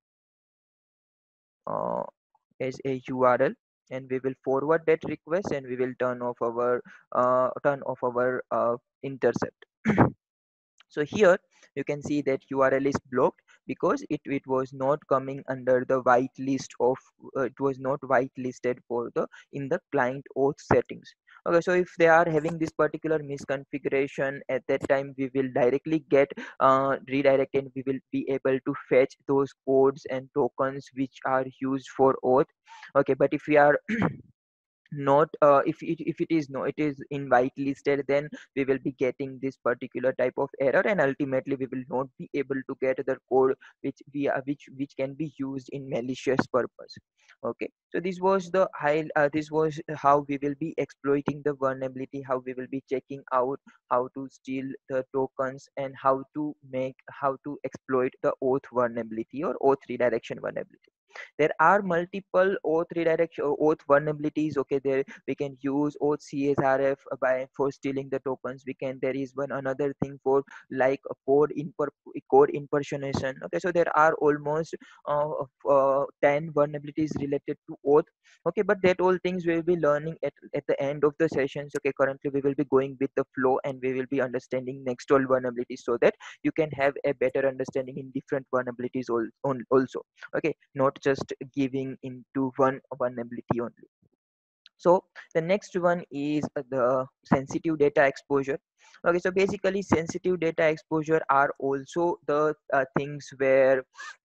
uh, as a U R L, and we will forward that request, and we will turn off our uh, turn off our uh, intercept. So here you can see that U R L is blocked because it, it was not coming under the white list of uh, it was not whitelisted for the in the client auth settings. Okay, so if they are having this particular misconfiguration, at that time we will directly get uh, redirected, and we will be able to fetch those codes and tokens which are used for auth. Okay, but if we are not uh, if it, if it is no it is in whitelisted, then we will be getting this particular type of error, and ultimately we will not be able to get the code which we are which which can be used in malicious purpose. Okay, so this was the high uh, this was how we will be exploiting the vulnerability, how we will be checking out how to steal the tokens, and how to make how to exploit the auth vulnerability or auth redirection vulnerability. There are multiple auth redirection auth vulnerabilities. Okay, there we can use auth csrf by for stealing the tokens. We can there is one another thing for like a code imper code impersonation. Okay, so there are almost uh, uh, ten vulnerabilities related to auth. Okay, but that all things we will be learning at, at the end of the sessions. Okay, currently we will be going with the flow, and we will be understanding next all vulnerabilities so that you can have a better understanding in different vulnerabilities also. Okay, not just giving into one vulnerability only. So the next one is uh, the sensitive data exposure. Okay, so basically sensitive data exposure are also the uh, things where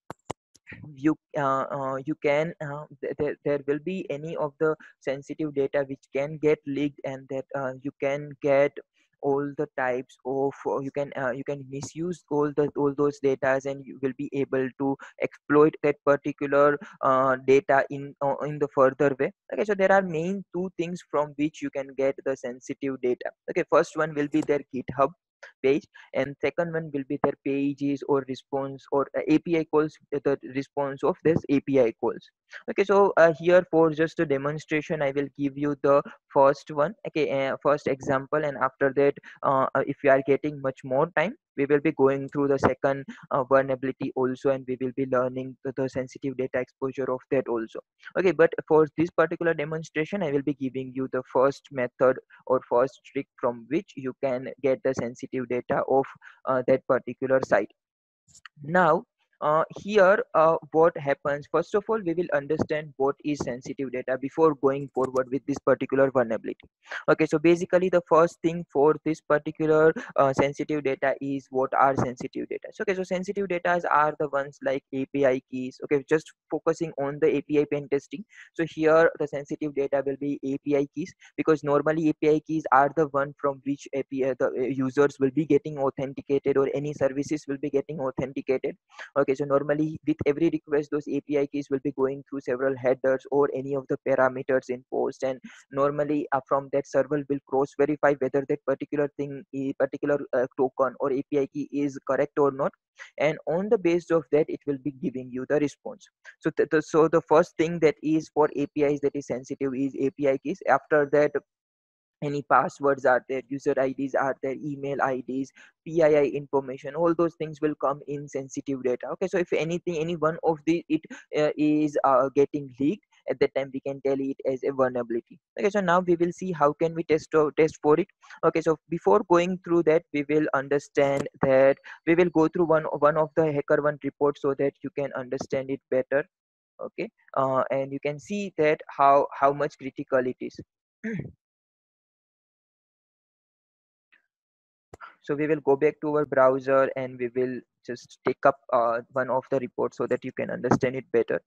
you uh, uh, you can uh, th- there, there will be any of the sensitive data which can get leaked, and that uh, you can get all the types of uh, you can uh, you can misuse all the all those data, and you will be able to exploit that particular uh, data in uh, in the further way. Okay, so there are main two things from which you can get the sensitive data. Okay, first one will be their GitHub page, and second one will be their pages or response or uh, A P I calls, uh, the response of this A P I calls. Okay, so uh, here for just a demonstration, I will give you the first one. Okay, uh, first example, and after that, uh, uh, if you are getting much more time, we will be going through the second uh, vulnerability also, and we will be learning the, the sensitive data exposure of that also. Okay, but for this particular demonstration, I will be giving you the first method or first trick from which you can get the sensitive data of uh, that particular site. Now uh, here uh, what happens, first of all we will understand what is sensitive data before going forward with this particular vulnerability. Okay, so basically the first thing for this particular uh, sensitive data is what are sensitive data. So, okay, so sensitive data are the ones like A P I keys. Okay, just focusing on the A P I pen testing. So here the sensitive data will be A P I keys, because normally A P I keys are the one from which A P I the uh, users will be getting authenticated, or any services will be getting authenticated. Okay, Okay, so normally with every request, those A P I keys will be going through several headers or any of the parameters in post, and normally uh, from that server will cross verify whether that particular thing, a particular uh, token or A P I key is correct or not, and on the basis of that, it will be giving you the response. So, th- th- so the first thing that is for A P Is that is sensitive is A P I keys. After that, any passwords are there, user IDs are there, email IDs, PII information, all those things will come in sensitive data. Okay, so if anything, any one of the it uh, is uh, getting leaked, at that time we can tell it as a vulnerability. Okay, so now we will see how can we test uh, test for it. Okay, so before going through that, we will understand that we will go through one one of the HackerOne reports so that you can understand it better. Okay, uh, and you can see that how how much critical it is. So we will go back to our browser and we will just take up uh, one of the reports so that you can understand it better.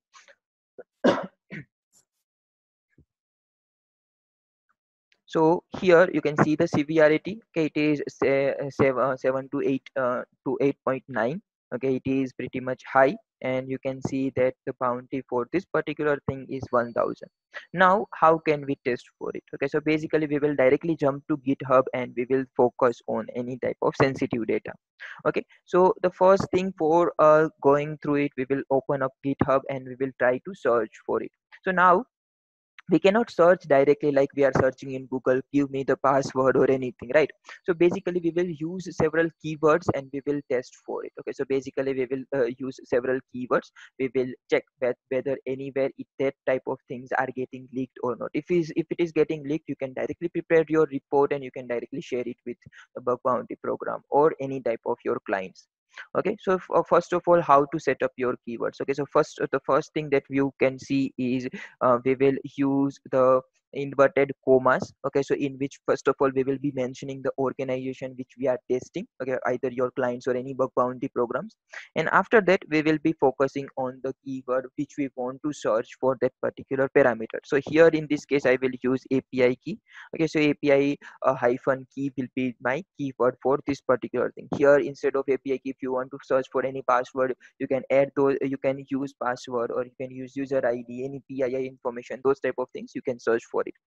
So here you can see the severity. Okay, it is say, uh, seven, uh, seven to eight uh, to eight point nine. Okay, it is pretty much high, and you can see that the bounty for this particular thing is one thousand. Now, how can we test for it? Okay, so basically we will directly jump to GitHub and we will focus on any type of sensitive data. Okay, so the first thing for uh, going through it, we will open up GitHub and we will try to search for it. So now we cannot search directly like we are searching in Google, give me the password or anything, right? So basically we will use several keywords and we will test for it. Okay, so basically we will uh, use several keywords. We will check that whether anywhere it, that type of things are getting leaked or not. If is if it is getting leaked, you can directly prepare your report and you can directly share it with the bug bounty program or any type of your clients. Okay, so f- uh, first of all, how to set up your keywords. Okay, so first uh, the first thing that you can see is uh, we will use the inverted commas. Okay, so in which first of all we will be mentioning the organization which we are testing. Okay, either your clients or any bug bounty programs, and after that we will be focusing on the keyword which we want to search for that particular parameter. So here in this case I will use API key. Okay, so API uh, hyphen key will be my keyword for this particular thing. Here instead of API key, if you want to search for any password, you can add those, you can use password or you can use user ID, any P I I information, those type of things you can search for it.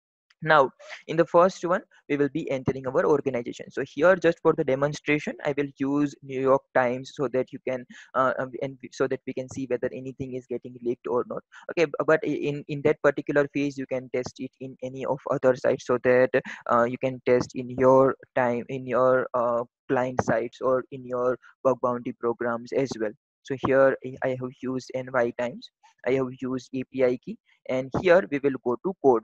Now in the first one we will be entering our organization. So here just for the demonstration I will use New York Times so that you can uh, um, and so that we can see whether anything is getting leaked or not. Okay, but in in that particular phase you can test it in any of other sites, so that uh, you can test in your time in your uh, client sites or in your bug bounty programs as well. So here i I have used N Y Times, I have used A P I key, and here we will go to code.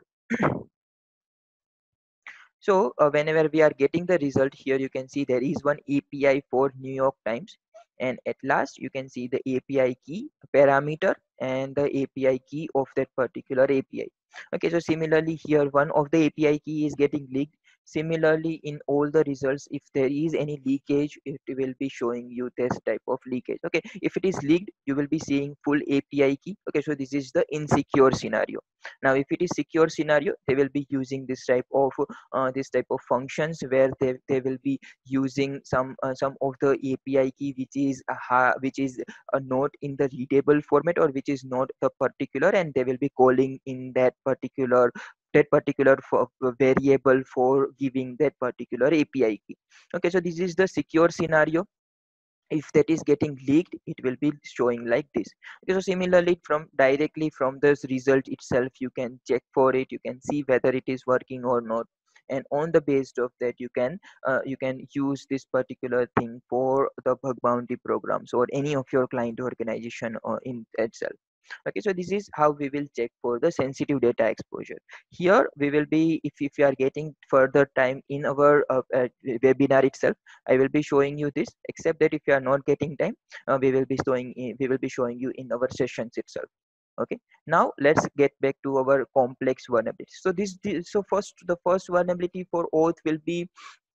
So uh, whenever we are getting the result here, you can see there is one A P I for New York Times. And at last, you can see the A P I key parameter and the A P I key of that particular A P I. Okay, so similarly here, one of the A P I key is getting leaked. Similarly, in all the results, if there is any leakage, it will be showing you this type of leakage. Okay, if it is leaked, you will be seeing full A P I key. Okay, so this is the insecure scenario. Now, if it is secure scenario, they will be using this type of uh, this type of functions where they, they will be using some uh, some of the A P I key which is a ha- which is a not in the readable format or which is not the particular, and they will be calling in that particular that particular for, variable for giving that particular A P I key. Okay, so this is the secure scenario. If that is getting leaked, it will be showing like this. Okay, so similarly from directly from this result itself you can check for it, you can see whether it is working or not, and on the basis of that you can uh, you can use this particular thing for the bug bounty programs or any of your client organization or in itself. Okay, so this is how we will check for the sensitive data exposure. Here we will be, if, if you are getting further time in our uh, uh, webinar itself, I will be showing you this, except that if you are not getting time, uh, we will be showing in, we will be showing you in our sessions itself. Okay, now let's get back to our complex vulnerability. So this, this so first the first vulnerability for auth will be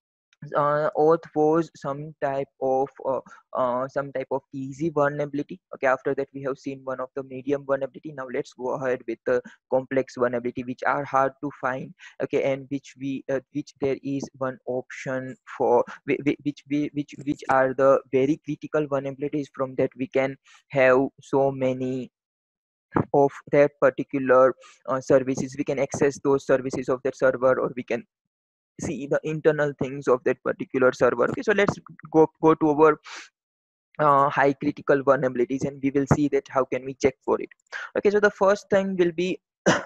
uh, auth was some type of uh, uh, some type of easy vulnerability. Okay, after that we have seen one of the medium vulnerability. Now let's go ahead with the complex vulnerability, which are hard to find. Okay, and which we uh, which there is one option for whi- whi- which we which which are the very critical vulnerabilities. From that we can have so many of that particular uh, services. We can access those services of that server, or we can see the internal things of that particular server. Okay, so let's go go to our uh, high critical vulnerabilities, and we will see that how can we check for it. Okay, so the first thing will be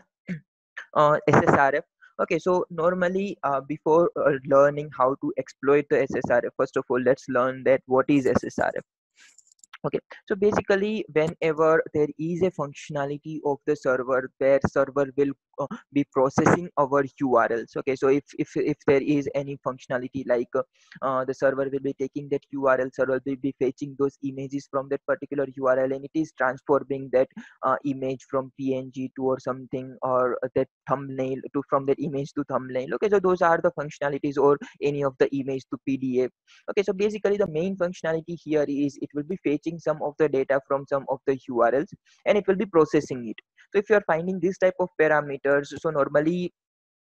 uh, S S R F. Okay, so normally uh, before uh, learning how to exploit the S S R F, first of all let's learn that what is S S R F. Okay, so basically whenever there is a functionality of the server where server will uh, be processing our U R Ls. Okay, so if if, if there is any functionality like uh, uh, the server will be taking that U R L, server will be fetching those images from that particular U R L, and it is transforming that uh, image from P N G to or something, or that thumbnail to from that image to thumbnail. Okay, so those are the functionalities, or any of the image to P D F. Okay, so basically the main functionality here is it will be fetching some of the data from some of the U R Ls, and it will be processing it. So if you are finding this type of parameters, so normally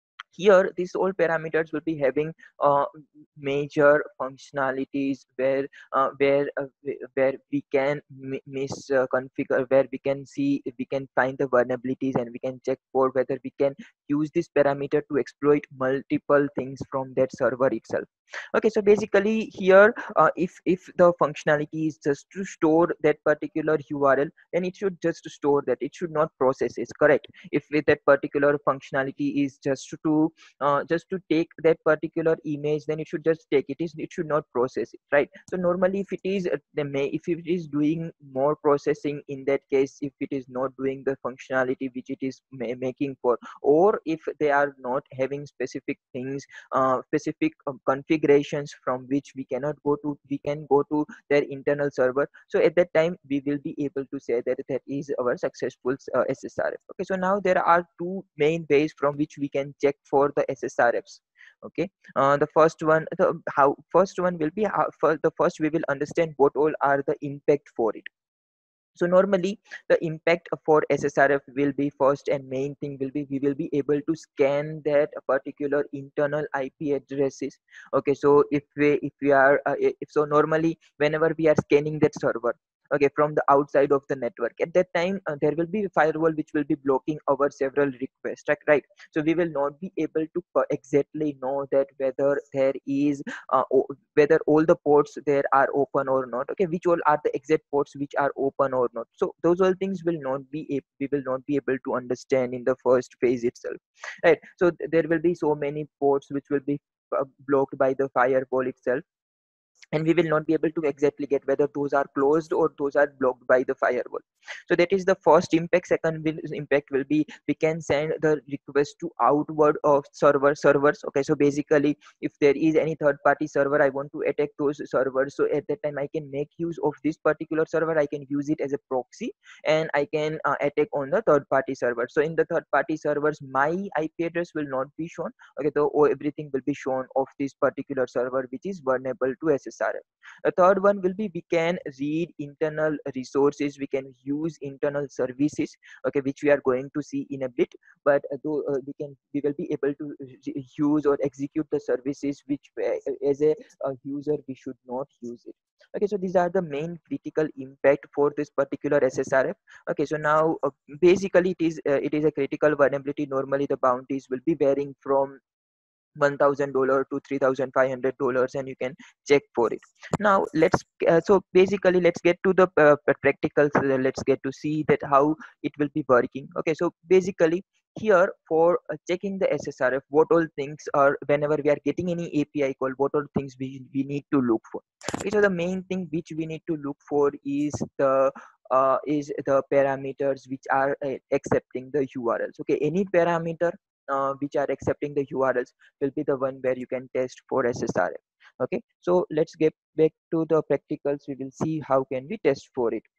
here these all parameters will be having uh, major functionalities where uh, where uh, where we can misconfigure, where we can see if we can find the vulnerabilities, and we can check for whether we can use this parameter to exploit multiple things from that server itself. Okay, so basically here uh, if if the functionality is just to store that particular U R L, then it should just store that, it should not process it, correct? If with that particular functionality is just to uh, just to take that particular image, then it should just take it, is it should not process it, right? So normally if it is uh, the may if it is doing more processing, in that case if it is not doing the functionality which it is ma- making for, or if they are not having specific things, uh, specific um, configurations from which we cannot go to, we can go to their internal server, so at that time we will be able to say that that is our successful uh, S S R F. Okay, so now there are two main ways from which we can check for the S S R Fs. Okay, uh, the first one the how first one will be how, for the first we will understand what all are the impact for it. So normally the impact for S S R F will be first, and main thing will be we will be able to scan that particular internal I P addresses. Okay, so if we if we are uh, if so normally whenever we are scanning that server, okay, from the outside of the network, at that time uh, there will be a firewall which will be blocking our several requests, right? Right, so we will not be able to uh, exactly know that whether there is uh, o- whether all the ports there are open or not. Okay, which all are the exact ports which are open or not, so those all things will not be a- we will not be able to understand in the first phase itself, right? So th- there will be so many ports which will be uh, blocked by the firewall itself, and we will not be able to exactly get whether those are closed or those are blocked by the firewall. So that is the first impact. Second will, impact will be we can send the request to outward of server servers. Okay, so basically if there is any third party server, I want to attack those servers, so at that time I can make use of this particular server, I can use it as a proxy, and I can uh, attack on the third party server. So in the third party servers my IP address will not be shown. Okay, so oh, everything will be shown of this particular server which is vulnerable to S S R F. A third one will be we can read internal resources, we can use internal services, okay, which we are going to see in a bit. But uh, though uh, we can we will be able to re- use or execute the services which uh, as a, a user we should not use it. Okay, so these are the main critical impact for this particular S S R F. Okay, so now uh, basically it is uh, it is a critical vulnerability. Normally the bounties will be varying from one thousand dollar to three thousand five hundred dollars, and you can check for it. Now let's uh, so basically let's get to the uh, practicals. Uh, let's get to see that how it will be working. Okay, so basically here for uh, checking the S S R F, what all things are whenever we are getting any A P I call, what all things we, we need to look for. Okay, so the main thing which we need to look for is the uh, is the parameters which are uh, accepting the U R Ls. Okay, any parameter uh, which are accepting the U R Ls will be the one where you can test for S S R F. Okay, so let's get back to the practicals. We will see how can we test for it.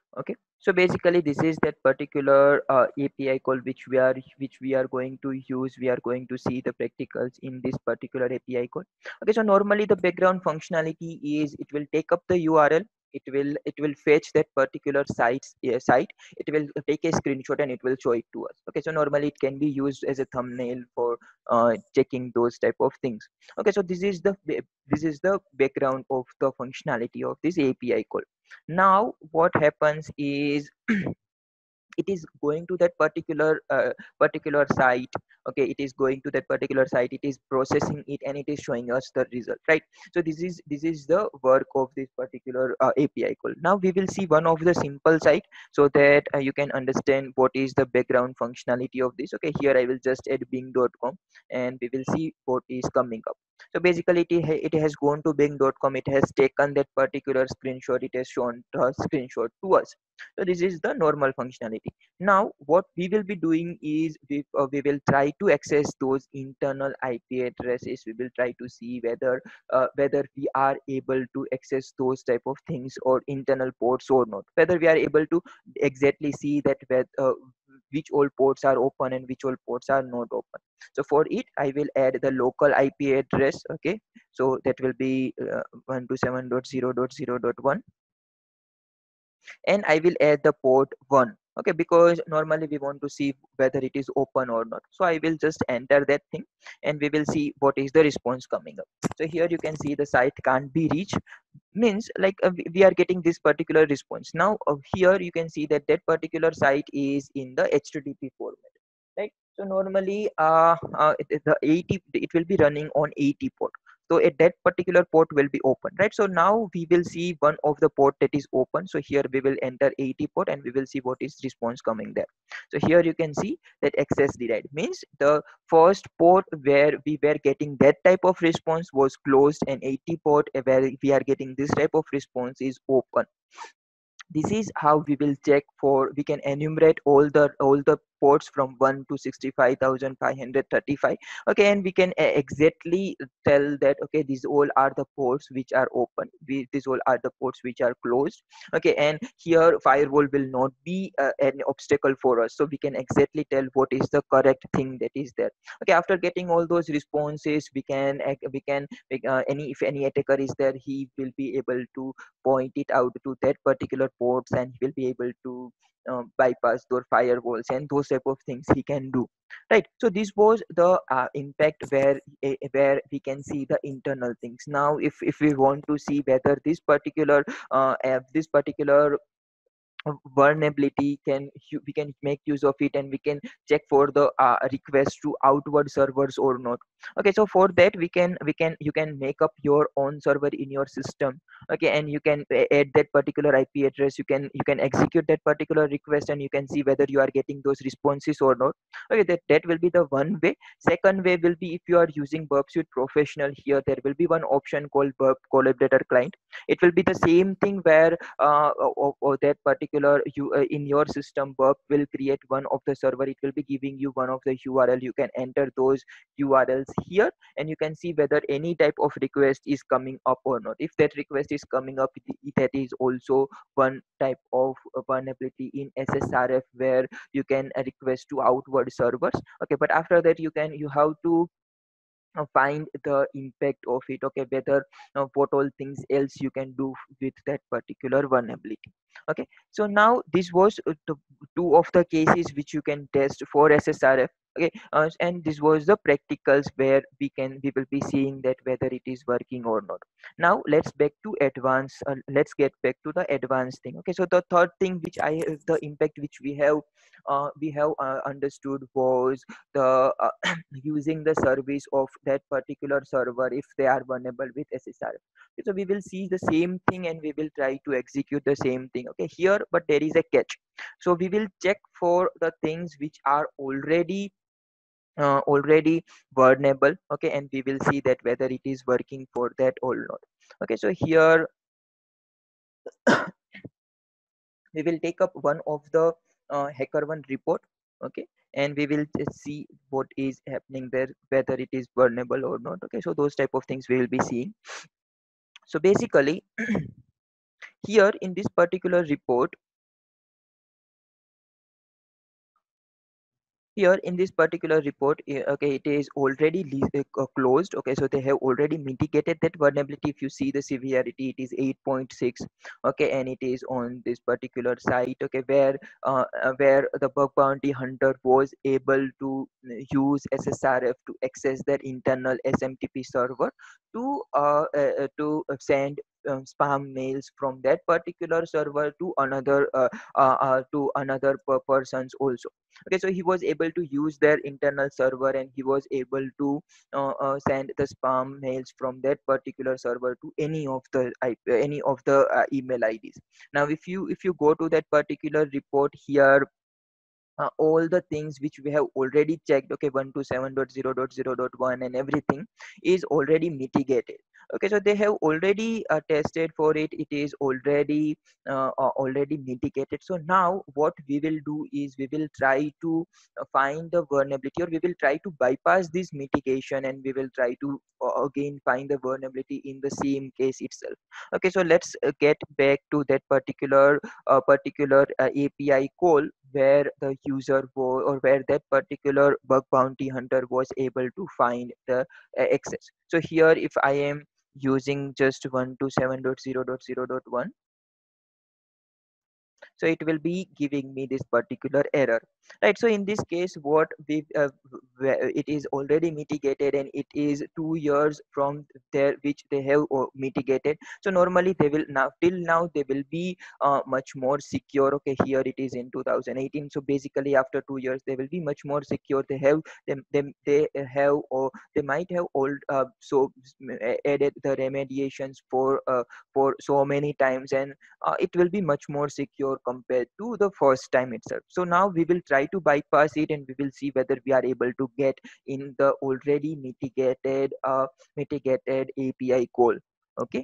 Okay, so basically this is that particular uh, API call which we are which we are going to use. We are going to see the practicals in this particular API call. Okay, so normally the background functionality is it will take up the U R L, it will it will fetch that particular site's uh, site, it will take a screenshot and it will show it to us. Okay, so normally it can be used as a thumbnail for uh, checking those type of things. Okay, so this is the ba- this is the background of the functionality of this API call. Now what happens is it is going to that particular uh, particular site. Okay, it is going to that particular site, it is processing it, and it is showing us the result, right? So this is this is the work of this particular uh, API call. Now we will see one of the simple site so that uh, you can understand what is the background functionality of this. Okay, here I will just add bing dot com and we will see what is coming up. So basically it, ha- it has gone to bing dot com, it has taken that particular screenshot, it has shown the screenshot to us. So this is the normal functionality. Now what we will be doing is we, uh, we will try to access those internal I P addresses. We will try to see whether uh, whether we are able to access those type of things or internal ports or not, whether we are able to exactly see that where, uh, which all ports are open and which all ports are not open. So for it I will add the local I P address. Okay, so that will be uh, one twenty-seven dot zero dot zero dot one, and I will add the port one. Okay, because normally we want to see whether it is open or not. So I will just enter that thing and we will see what is the response coming up. So here you can see the site can't be reached, means like uh, we we are getting this particular response. Now uh, here you can see that that particular site is in the H T T P format, right? So normally uh, uh it, the eighty it will be running on eighty port, so at that particular port will be open, right? So now we will see one of the port that is open. So here we will enter eighty port and we will see what is response coming there. So here you can see that access denied, means the first port where we were getting that type of response was closed, and eighty port where we are getting this type of response is open. This is how we will check for, we can enumerate all the all the ports from one to sixty-five thousand five hundred thirty-five. Okay, and we can uh, exactly tell that okay, these all are the ports which are open, we, these all are the ports which are closed. Okay, and here firewall will not be uh, an obstacle for us, so we can exactly tell what is the correct thing that is there. Okay, after getting all those responses, we can ac- we can uh, any if any attacker is there, he will be able to point it out to that particular ports and he will be able to uh, bypass those firewalls and those type of things he can do, right? So this was the uh, impact where eh, where we can see the internal things. Now if if we want to see whether this particular uh, app, this particular uh, vulnerability can hu- we can make use of it and we can check for the uh, request to outward servers or not. Okay, so for that we can we can you can make up your own server in your system. Okay, and you can a- add that particular IP address, you can you can execute that particular request and you can see whether you are getting those responses or not. Okay, that that will be the one way. Second way will be if you are using burp suite professional, here there will be one option called burp collaborator client. It will be the same thing where uh, or, or that particular you uh, in your system burp will create one of the server, it will be giving you one of the U R L, you can enter those U R Ls here and you can see whether any type of request is coming up or not. If that request is coming up, th- that is also one type of uh, vulnerability in S S R F where you can uh, request to outward servers. Okay, but after that you can you have to uh, find the impact of it. Okay, whether uh, what all things else you can do with that particular vulnerability. Okay, so now this was uh, the two of the cases which you can test for S S R F. Okay, uh, and this was the practicals where we can we will be seeing that whether it is working or not. Now let's back to advanced uh, let's get back to the advanced thing. Okay, so the third thing which I the impact which we have uh, we have uh, understood was the uh, using the service of that particular server if they are vulnerable with S S R. Okay, so we will see the same thing and we will try to execute the same thing. Okay, here, but there is a catch. So we will check for the things which are already uh, already vulnerable. Okay, and we will see that whether it is working for that or not. Okay, so here we will take up one of the uh, HackerOne report. Okay, and we will just see what is happening there, whether it is vulnerable or not. Okay, so those type of things we will be seeing. So basically here in this particular report here in this particular report, eh, okay, it is already le- uh, closed. Okay, so they have already mitigated that vulnerability. If you see the severity, it is eight point six. Okay, and it is on this particular site, okay, where uh, uh, where the bug bounty hunter was able to uh, use S S R F to access their internal S M T P server to uh, uh, uh, to uh, send um, spam mails from that particular server to another uh, uh, uh, to another per- persons also. Okay, so he was able to use their internal server, and he was able to uh, uh, send the spam mails from that particular server to any of the I P, any of the uh, email I Ds. Now if you if you go to that particular report here, uh, all the things which we have already checked, okay, one two seven dot zero dot zero dot one and everything is already mitigated. Okay, so they have already uh, tested for it. It is already uh, uh, already mitigated. So now what we will do is we will try to uh, find the vulnerability, or we will try to bypass this mitigation, and we will try to uh, again find the vulnerability in the same case itself. Okay, so let's uh, get back to that particular uh, particular uh, A P I call where the user was, or where that particular bug bounty hunter was able to find the uh, access. So here if I am using just one two seven dot zero dot zero dot one, so it will be giving me this particular error, right? So in this case, what we uh, w- it is already mitigated, and it is two years from there which they have uh, mitigated. So normally they will now, till now they will be uh, much more secure. Okay, here it is in two thousand eighteen, so basically after two years they will be much more secure. They have them them they have, or they might have old uh, so uh, added the remediations for uh, for so many times, and uh, it will be much more secure compared to the first time itself. So now we will try to bypass it, and we will see whether we are able to get in the already mitigated uh, mitigated A P I call. Okay.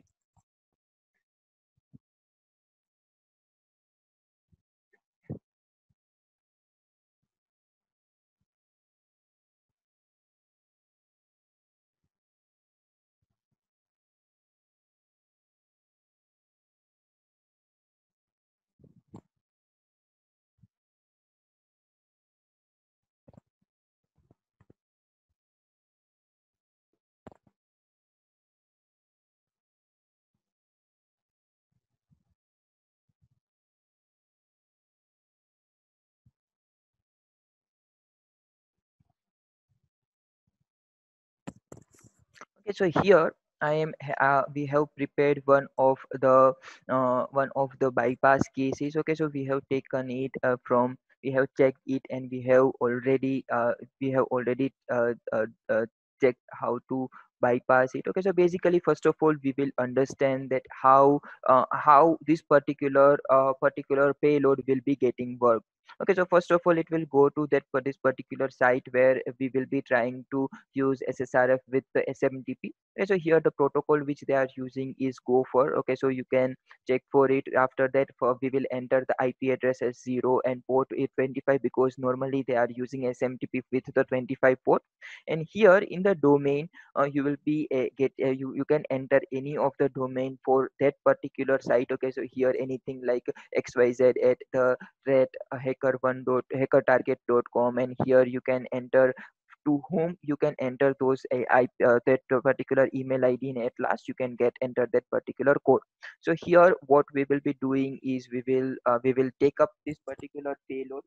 Okay, so here I am. Uh, we have prepared one of the uh, one of the bypass cases. Okay, so we have taken it uh, from. We have checked it, and we have already uh, we have already uh, uh, uh, checked how to bypass it. Okay, so basically, first of all, we will understand that how uh, how this particular uh, particular payload will be getting work. Okay, so first of all, it will go to that for this particular site where we will be trying to use S S R F with the S M T P. Okay, so here the protocol which they are using is Gopher. Okay, so you can check for it. After that, for we will enter the I P address as zero and port eight twenty-five, because normally they are using S M T P with the twenty-five port. And here in the domain, uh, you will be uh, get uh, you you can enter any of the domain for that particular site. Okay, so here anything like X Y Z at the rate uh, hacker one dot hacker target dot com, and here you can enter to whom you can enter those uh, I, uh, that particular email I D, and at last you can get enter that particular code. So here what we will be doing is we will uh, we will take up this particular payload.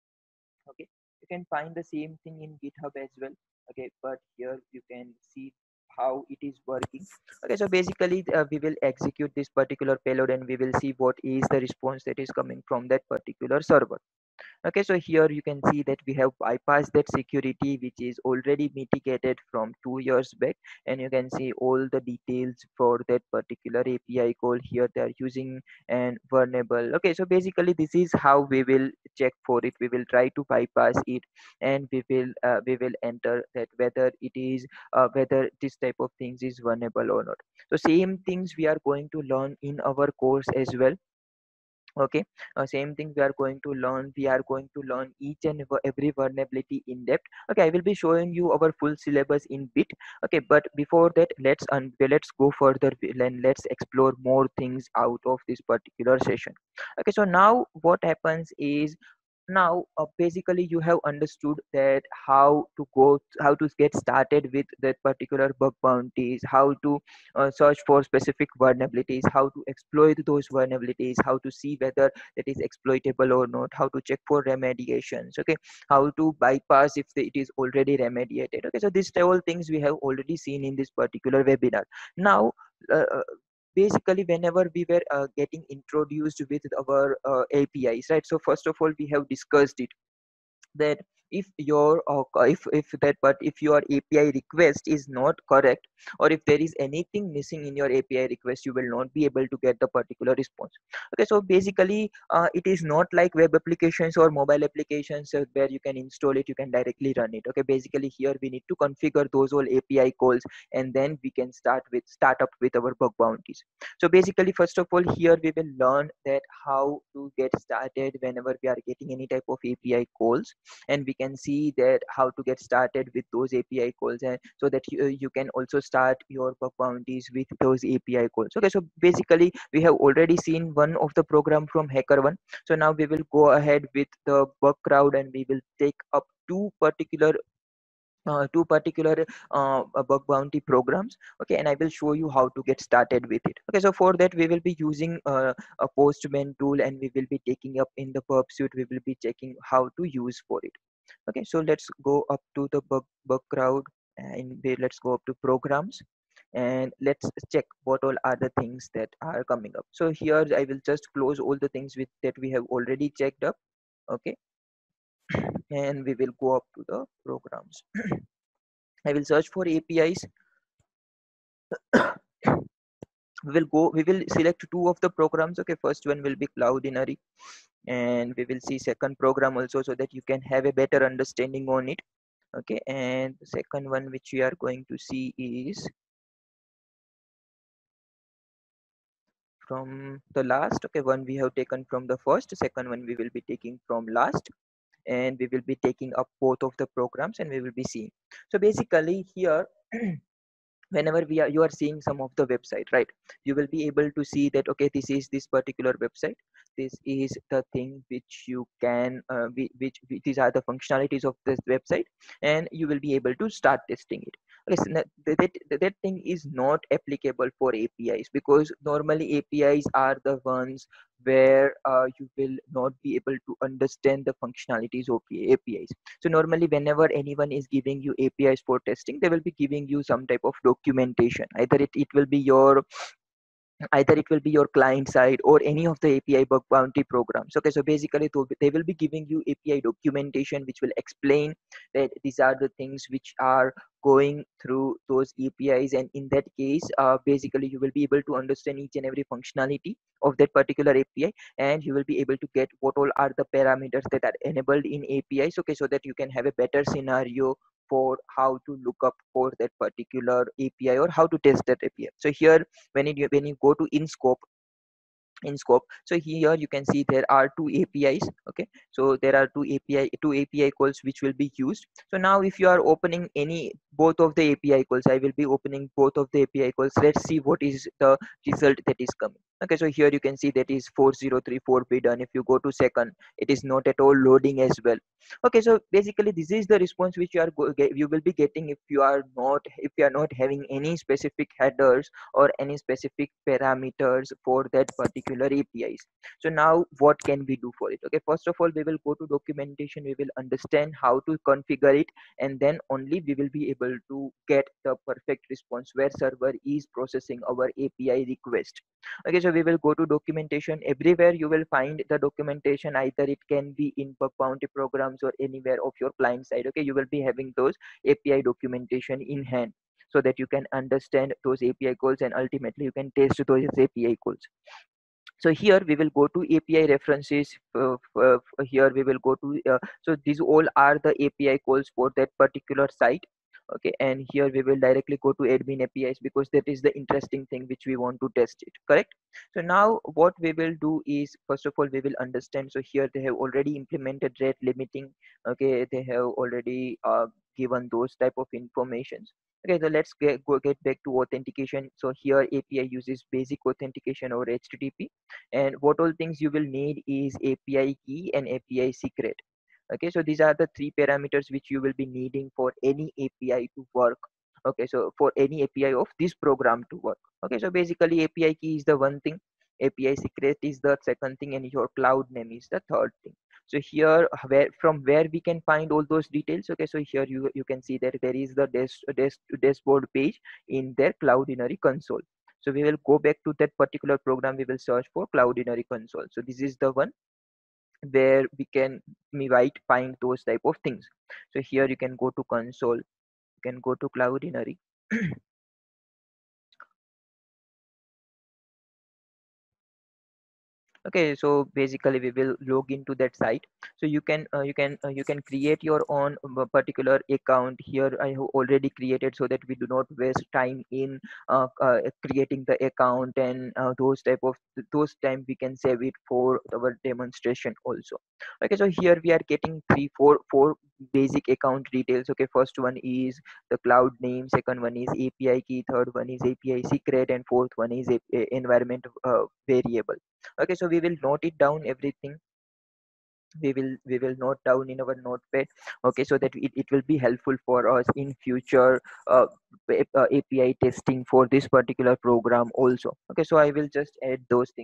Okay, you can find the same thing in GitHub as well. Okay, but here you can see how it is working. Okay, so basically uh, we will execute this particular payload, and we will see what is the response that is coming from that particular server. Okay, so here you can see that we have bypassed that security which is already mitigated from two years back, and you can see all the details for that particular A P I call. Here they are using and vulnerable. Okay, so basically this is how we will check for it. We will try to bypass it, and we will uh, we will enter that whether it is uh, whether this type of things is vulnerable or not. So same things we are going to learn in our course as well. Okay, uh, same thing we are going to learn. We are going to learn each and ev- every vulnerability in depth. Okay, I will be showing you our full syllabus in bit. Okay, but before that, let's un- let's go further and let's explore more things out of this particular session. Okay, so now what happens is, Now uh, basically you have understood that how to go how to get started with that particular bug bounties, how to uh, search for specific vulnerabilities, how to exploit those vulnerabilities, how to see whether that is exploitable or not, how to check for remediations, okay, how to bypass if the, it is already remediated. Okay, so these all things we have already seen in this particular webinar. Now uh, uh, basically whenever we were uh, getting introduced with our uh, A P Is, right? So first of all we have discussed it that if your uh, if if that but if your A P I request is not correct, or if there is anything missing in your A P I request, you will not be able to get the particular response. Okay, so basically uh, it is not like web applications or mobile applications uh, where you can install it, you can directly run it. Okay, basically here we need to configure those all A P I calls, and then we can start with start up with our bug bounties. So basically first of all here we will learn that how to get started whenever we are getting any type of A P I calls, and we can see that how to get started with those A P I calls, and so that you, you can also start your bug bounties with those A P I calls. Okay, so basically we have already seen one of the program from HackerOne. So now we will go ahead with the bug crowd, and we will take up two particular uh, two particular uh, uh, bug bounty programs. Okay, and I will show you how to get started with it. Okay, so for that we will be using uh, a Postman tool, and we will be taking up in the pub suite, we will be checking how to use for it. Okay, so let's go up to the bug bug crowd, and we, let's go up to programs, and let's check what all are the things that are coming up. So here I will just close all the things with that we have already checked up. Okay, and we will go up to the programs. I will search for A P Is. We will go we will select two of the programs. Okay, first one will be Cloudinary, and we will see second program also, so that you can have a better understanding on it. Okay, and the second one which we are going to see is from the last. Okay, one we have taken from the first, second one we will be taking from last, and we will be taking up both of the programs, and we will be seeing. So basically here whenever we are you are seeing some of the website, right, you will be able to see that okay, this is this particular website, this is the thing which you can uh, which, which these are the functionalities of this website, and you will be able to start testing it. Okay, so that, that, that thing is not applicable for A P Is, because normally A P Is are the ones where uh, you will not be able to understand the functionalities of A P Is. So normally whenever anyone is giving you A P Is for testing, they will be giving you some type of documentation. Either it, it will be your either it will be your client side or any of the A P I bug bounty programs. Okay, so basically they will be giving you A P I documentation which will explain that these are the things which are going through those A P Is, and in that case uh, basically you will be able to understand each and every functionality of that particular A P I, and you will be able to get what all are the parameters that are enabled in A P Is. Okay, so that you can have a better scenario for how to look up for that particular A P I, or how to test that A P I. So here when you when you go to in scope in scope, so here you can see there are two A P Is. Okay, so there are two A P I two A P I calls which will be used. So now if you are opening any both of the A P I calls, I will be opening both of the A P I calls. Let's see what is the result that is coming. Okay, so here you can see that is four zero three four be done. If you go to second, it is not at all loading as well. Okay, so basically this is the response which you are go get, you will be getting if you are not if you are not having any specific headers or any specific parameters for that particular A P Is. So now what can we do for it? Okay, first of all we will go to documentation, we will understand how to configure it, and then only we will be able to get the perfect response where server is processing our A P I request. Okay, so we will go to documentation. Everywhere you will find the documentation, either it can be in bug bounty programs or anywhere of your client side. Okay, you will be having those A P I documentation in hand, so that you can understand those A P I calls, and ultimately you can test those A P I calls. So here we will go to A P I references. Uh, uh, here we will go to uh, so these all are the A P I calls for that particular site. Okay, and here we will directly go to admin A P Is, because that is the interesting thing which we want to test it, correct? So now what we will do is, first of all we will understand. So here they have already implemented rate limiting. Okay, they have already uh, given those type of informations. Okay, so let's get go get back to authentication. So here A P I uses basic authentication or H T T P, and what all things you will need is A P I key and A P I secret. Okay, so these are the three parameters which you will be needing for any A P I to work. Okay, so for any A P I of this program to work. Okay, so basically A P I key is the one thing, A P I secret is the second thing, and your cloud name is the third thing. So here where from where we can find all those details. Okay, so here you you can see that there is the desk, desk dashboard page in their Cloudinary console. So we will go back to that particular program, we will search for Cloudinary console. So this is the one where we can we might find those type of things. So here you can go to console, you can go to Cloudinary. Okay, so basically we will log into that site. So you can uh, you can uh, you can create your own um, particular account. Here I have already created, so that we do not waste time in uh, uh, creating the account, and uh, those type of those time we can save it for our demonstration also. Okay, so here we are getting three four four basic account details. Okay, first one is the cloud name, second one is A P I key, third one is A P I secret, and fourth one is a, a environment uh, variable. Okay, so we will note it down everything. We will we will note down in our notepad. Okay, so that it, it will be helpful for us in future uh, A- uh, API testing for this particular program also. Okay, so I will just add those things.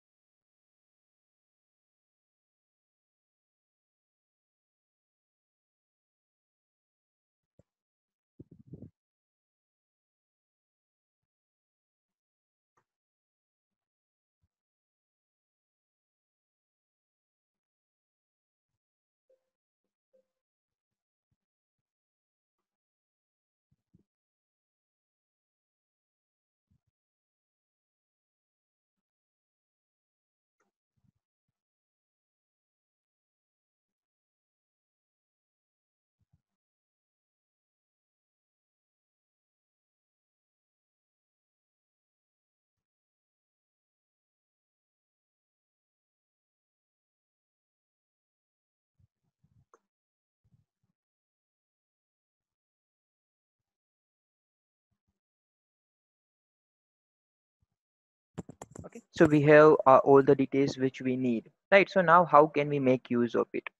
Okay, so we have uh, all the details which we need, right? So now how can we make use of it?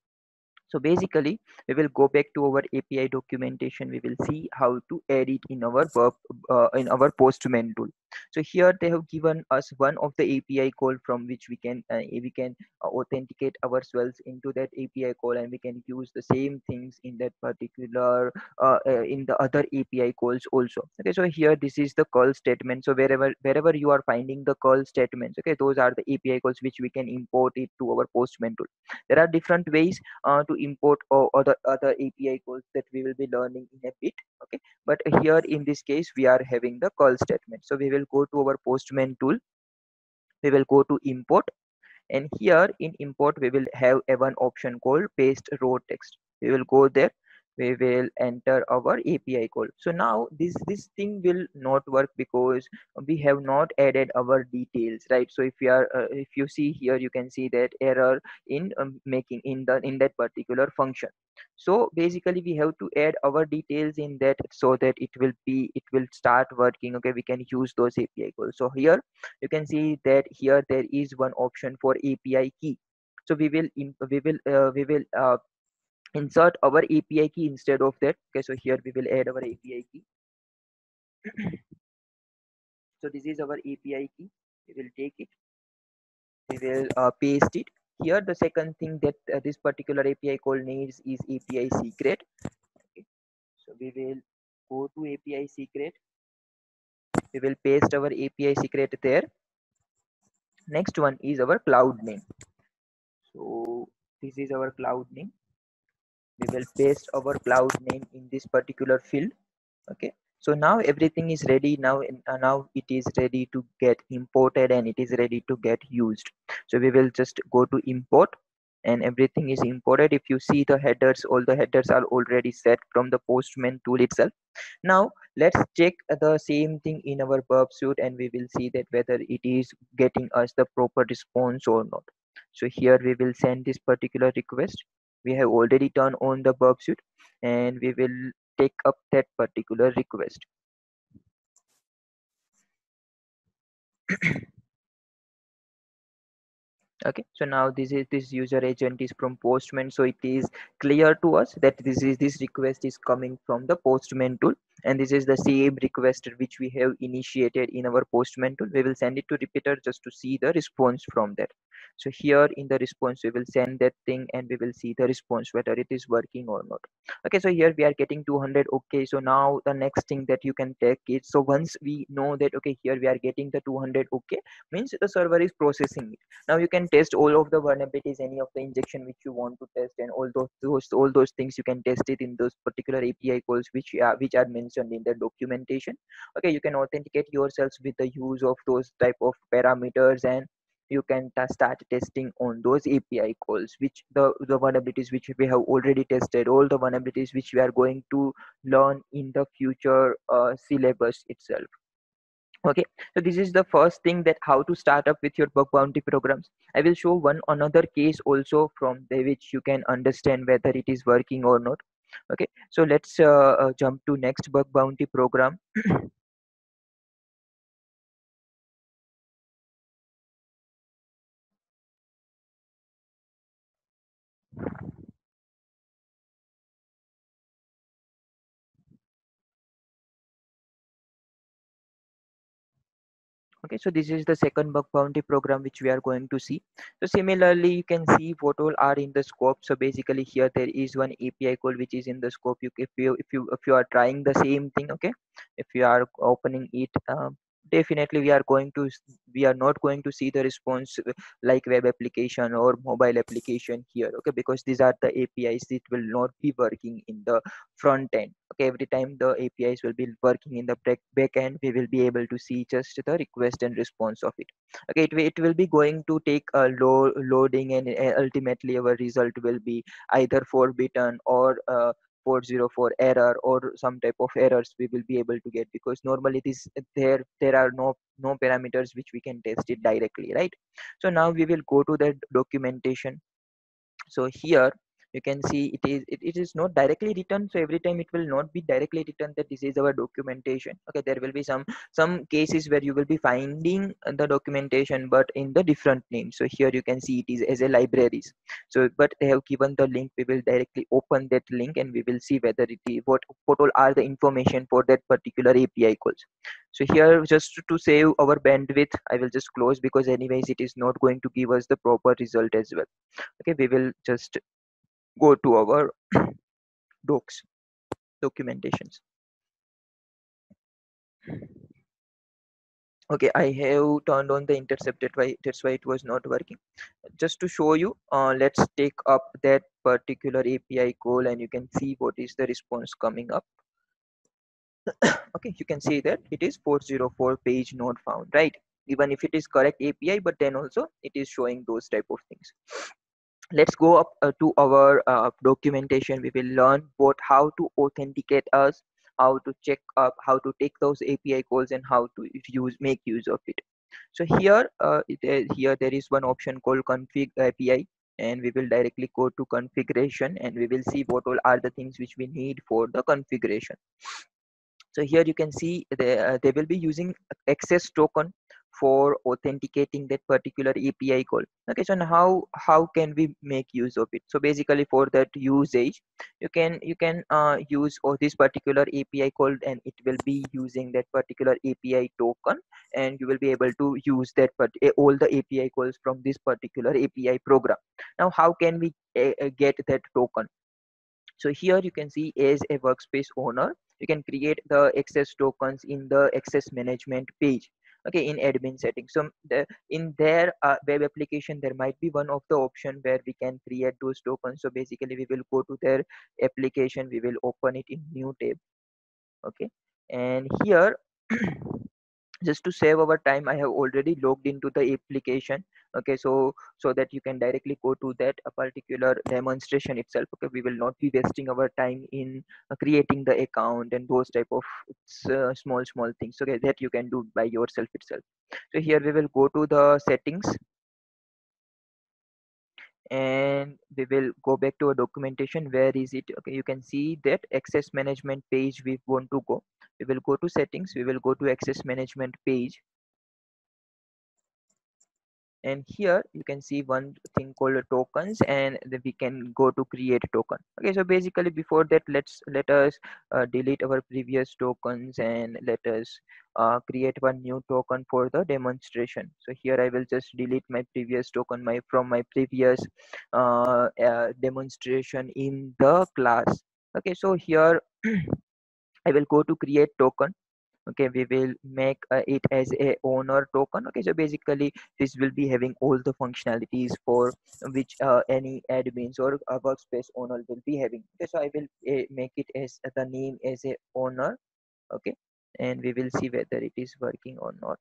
So basically, we will go back to our A P I documentation. We will see how to add it in our verb, uh, in our Postman tool. So here they have given us one of the A P I call from which we can uh, we can uh, authenticate ourselves into that A P I call, and we can use the same things in that particular uh, uh, in the other A P I calls also. Okay, so here this is the call statement. So wherever wherever you are finding the call statements, okay, those are the A P I calls which we can import it to our Postman tool. There are different ways uh, to import or other other A P I calls that we will be learning in a bit. Okay, but here in this case we are having the call statement. So we will go to our Postman tool. We will go to import, and here in import we will have a one option called paste raw text. We will go there, we will enter our A P I code. So now this this thing will not work because we have not added our details, right? So if you are uh, if you see here, you can see that error in um, making in the in that particular function. So basically we have to add our details in that, so that it will be it will start working. Okay, we can use those A P I calls. So here you can see that here there is one option for A P I key. So we will in, we will uh, we will uh, insert our A P I key instead of that. Okay, so here we will add our A P I key. So this is our A P I key. We will take it, we will uh, paste it here. The second thing that uh, this particular A P I call needs is A P I secret. Okay, so we will go to A P I secret, we will paste our A P I secret there. Next one is our cloud name. So this is our cloud name. We will paste our cloud name in this particular field. Okay, so now everything is ready. Now uh, now it is ready to get imported, and it is ready to get used. So we will just go to import, and everything is imported. If you see the headers, all the headers are already set from the Postman tool itself. Now let's check the same thing in our burp suite, and we will see that whether it is getting us the proper response or not. So here we will send this particular request. We have already turned on the burp suite, and we will take up that particular request. Okay, so now this is this user agent is from Postman, so it is clear to us that this is this request is coming from the Postman tool, and this is the same request which we have initiated in our Postman tool. We will send it to repeater just to see the response from that. So here in the response we will send that thing and we will see the response whether it is working or not. Okay, so here we are getting two hundred. Okay, so now the next thing that you can take is, so once we know that okay, here we are getting the two hundred, okay, means the server is processing it. Now you can test all of the vulnerabilities, any of the injection which you want to test, and all those, those all those things you can test it in those particular A P I calls which are which are mentioned in the documentation. Okay, you can authenticate yourselves with the use of those type of parameters, and you can start testing on those A P I calls, which the the vulnerabilities which we have already tested, all the vulnerabilities which we are going to learn in the future uh, syllabus itself. Okay, so this is the first thing, that how to start up with your bug bounty programs. I will show one another case also from the which you can understand whether it is working or not. Okay, so let's uh, uh, jump to next bug bounty program. Okay, so this is the second bug bounty program which we are going to see. So similarly, you can see what all are in the scope. So basically here there is one A P I call which is in the scope. You, if you if you if you are trying the same thing, okay, if you are opening it, um, definitely we are going to s- we are not going to see the response uh, like web application or mobile application here, okay, because these are the A P Is. It will not be working in the front end. Okay, every time the A P Is will be working in the back back end, we will be able to see just the request and response of it. Okay, it, will- it will be going to take a low loading, and uh, ultimately our result will be either forbidden or uh, four zero four error or some type of errors we will be able to get, because normally this there there are no no parameters which we can test it directly, right? So now we will go to the documentation. So here you can see it is it, it is not directly written, so every time it will not be directly written that this is our documentation. Okay, there will be some some cases where you will be finding uh, the documentation but in the different name. So here you can see it is as a libraries. So but they have given the link, we will directly open that link and we will see whether it is what what all are the information for that particular A P I calls. So here, just to to save our bandwidth, I will just close, because anyways it is not going to give us the proper result as well. Okay, we will just go to our docs documentations. Okay, I have turned on the intercept, that why that's why it was not working. Just to show you, uh, let's take up that particular API call and you can see what is the response coming up. Okay, you can see that it is four zero four page not found, right? Even if it is correct API, but then also it is showing those type of things. Let's go up uh, to our uh, documentation. We will learn what how to authenticate us, how to check up, how to take those A P I calls, and how to use make use of it. So here uh, it, uh, here there is one option called config A P I, and we will directly go to configuration and we will see what all are the things which we need for the configuration. So here you can see they, uh, they will be using access token for authenticating that particular A P I call. Okay, so now how how can we make use of it? So basically for that usage, you can you can uh, use or this particular A P I call, and it will be using that particular A P I token, and you will be able to use that but all the A P I calls from this particular A P I program. Now how can we uh, uh, get that token? So here you can see, as a workspace owner, you can create the access tokens in the access management page. Okay, in admin settings. So the, in their uh, web application, there might be one of the option where we can create those tokens. So basically we will go to their application, we will open it in new tab. Okay, and here just to save our time, I have already logged into the application. Okay, so so that you can directly go to that a particular demonstration itself. Okay, we will not be wasting our time in uh, creating the account and those type of uh, small small things, okay, that you can do by yourself itself. So here we will go to the settings, and we will go back to our documentation. Where is it? Okay, you can see that access management page we want to go. We will go to settings, we will go to access management page, and here you can see one thing called tokens, and then we can go to create token. Okay, so basically before that, let's let us uh, delete our previous tokens, and let us uh, create one new token for the demonstration. So here I will just delete my previous token my from my previous uh, uh, demonstration in the class. Okay, so here I will go to create token. Okay, we will make uh, it as a owner token. Okay, so basically this will be having all the functionalities for which uh, any admins or a workspace owner will be having. Okay, so I will uh, make it as the name as a owner. Okay, and we will see whether it is working or not.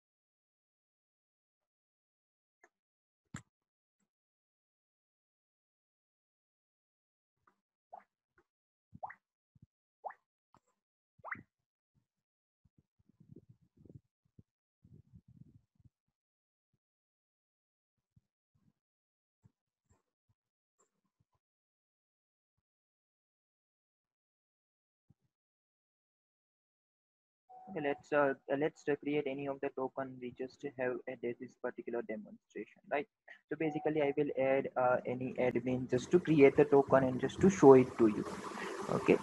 Okay, let's uh, uh, let's uh, create any of the token we just have added this particular demonstration, right? So basically I will add uh, any admin just to create the token and just to show it to you. Okay.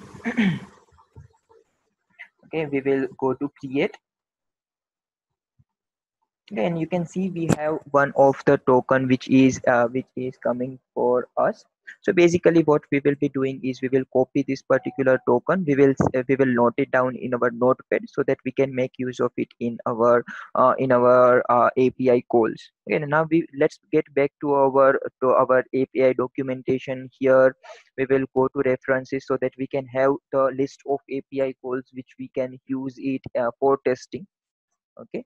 Okay, we will go to create. Okay, and you can see we have one of the token which is uh, which is coming for us. So basically what we will be doing is we will copy this particular token, we will uh, we will note it down in our notepad so that we can make use of it in our uh, in our uh, A P I calls. Okay, now we let's get back to our to our A P I documentation. Here we will go to references so that we can have the list of A P I calls which we can use it uh, for testing. Okay,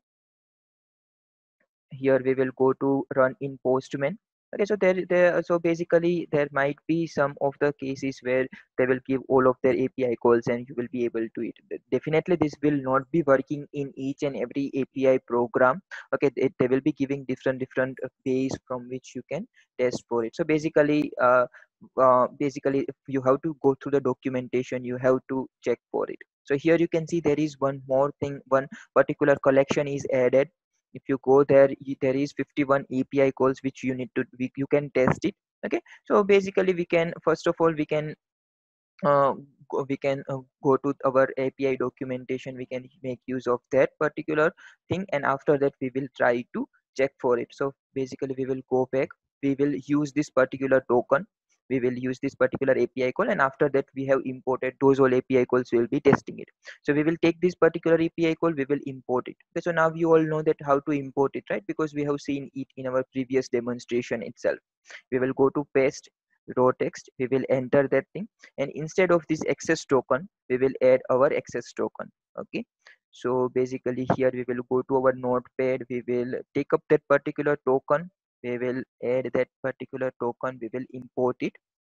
here we will go to run in postman. Okay, so there there so basically there might be some of the cases where they will give all of their API calls and you will be able to it. Definitely this will not be working in each and every API program. Okay, it, they will be giving different different uh, ways from which you can test for it. So basically uh, uh, basically if you have to go through the documentation, you have to check for it. So here you can see there is one more thing, one particular collection is added. If you go there, y- there is fifty-one A P I calls which you need to we, you can test it. Okay, so basically we can first of all we can uh, go, we can uh, go to our A P I documentation, we can make use of that particular thing, and after that we will try to check for it. So basically we will go back, we will use this particular token, we will use this particular A P I call, and after that we have imported those all A P I calls, we will be testing it. So we will take this particular A P I call, we will import it. Okay, so now you all know that how to import it, right? Because we have seen it in our previous demonstration itself. We will go to paste raw text, we will enter that thing, and instead of this access token we will add our access token. Okay, so basically here we will go to our notepad, we will take up that particular token, we will add that particular token, we will import it.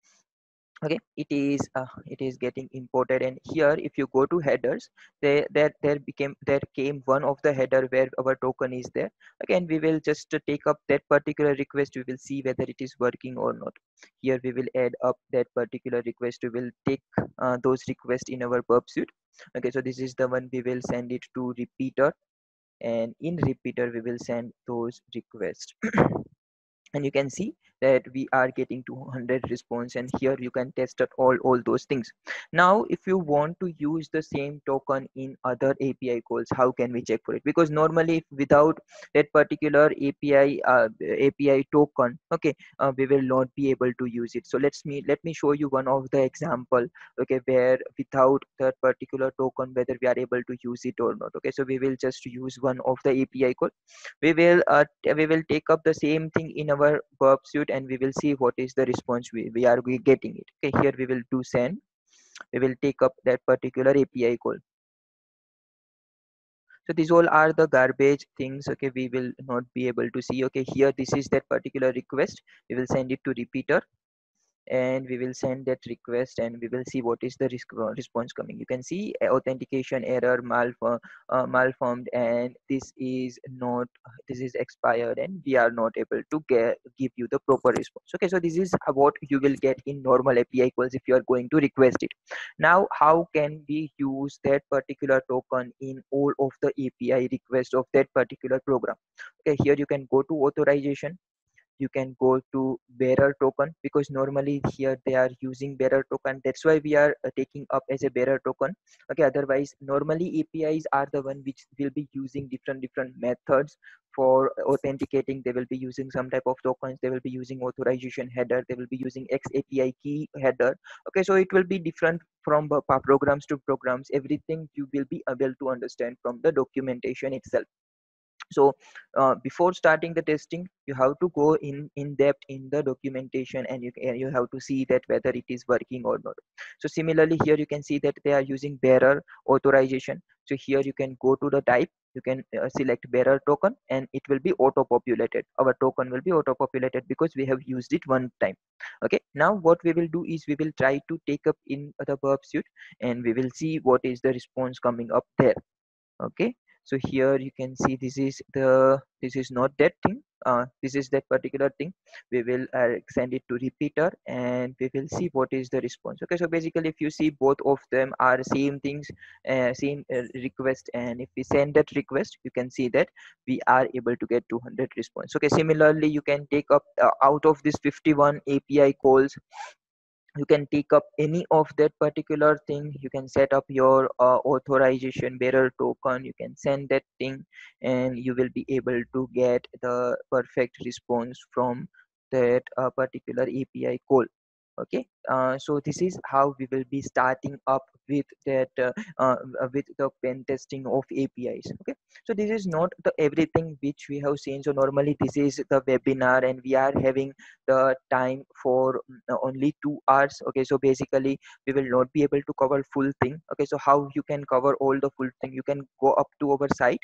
Okay, it is uh, it is getting imported, and here if you go to headers, there there there became there came one of the header where our token is there. Again we will just uh, take up that particular request, we will see whether it is working or not. Here we will add up that particular request, we will take uh, those requests in our pursuit. Okay, so this is the one, we will send it to repeater, and in repeater we will send those requests. And you can see that we are getting two hundred response, and here you can test out all all those things. Now if you want to use the same token in other API calls, how can we check for it? Because normally if without that particular api uh, API token, okay, uh, we will not be able to use it. So let's me let me show you one of the example, okay, where without that particular token whether we are able to use it or not. Okay, so we will just use one of the API call, we will uh, t- we will take up the same thing in our verb suite, and we will see what is the response we, we are we getting it. Okay, here we will do send, we will take up that particular API call. So these all are the garbage things. Okay, we will not be able to see. Okay, here this is that particular request, we will send it to repeater. and we will send that request, and we will see what is the risk uh, response coming. You can see uh, authentication error, malform, uh, malformed, and this is not, this is expired, and we are not able to get give you the proper response. Okay, so this is what you will get in normal A P I calls if you are going to request it. Now, how can we use that particular token in all of the A P I requests of that particular program? Okay, here you can go to authorization, you can go to bearer token, because normally here they are using bearer token, that's why we are uh, taking up as a bearer token. Okay, otherwise normally APIs are the one which will be using different different methods for authenticating. They will be using some type of tokens, they will be using authorization header, they will be using X A P I key header. Okay, so it will be different from uh, programs to programs. Everything you will be able to understand from the documentation itself. So uh, before starting the testing, you have to go in in depth in the documentation, and you can, you have to see that whether it is working or not. So similarly here you can see that they are using bearer authorization. So here you can go to the type, you can uh, select bearer token, and it will be auto populated. Our token will be auto populated because we have used it one time. Okay, now what we will do is we will try to take up in the burp suite, and we will see what is the response coming up there. Okay, so here you can see this is the, this is not that thing, uh, this is that particular thing. We will uh, send it to repeater, and we will see what is the response. Okay, so basically if you see both of them are same things, uh, same uh, request, and if we send that request, you can see that we are able to get two hundred response. Okay, similarly you can take up uh, out of this fifty-one A P I calls, you can take up any of that particular thing. You can set up your uh, authorization bearer token, you can send that thing, and you will be able to get the perfect response from that uh, particular A P I call. Okay, uh, so this is how we will be starting up with that uh, uh, with the pen testing of A P Is. Okay, so this is not the everything which we have seen. So normally this is the webinar, and we are having the time for mm, only two hours. Okay, so basically we will not be able to cover full thing. Okay, so how you can cover all the full thing? You can go up to our site,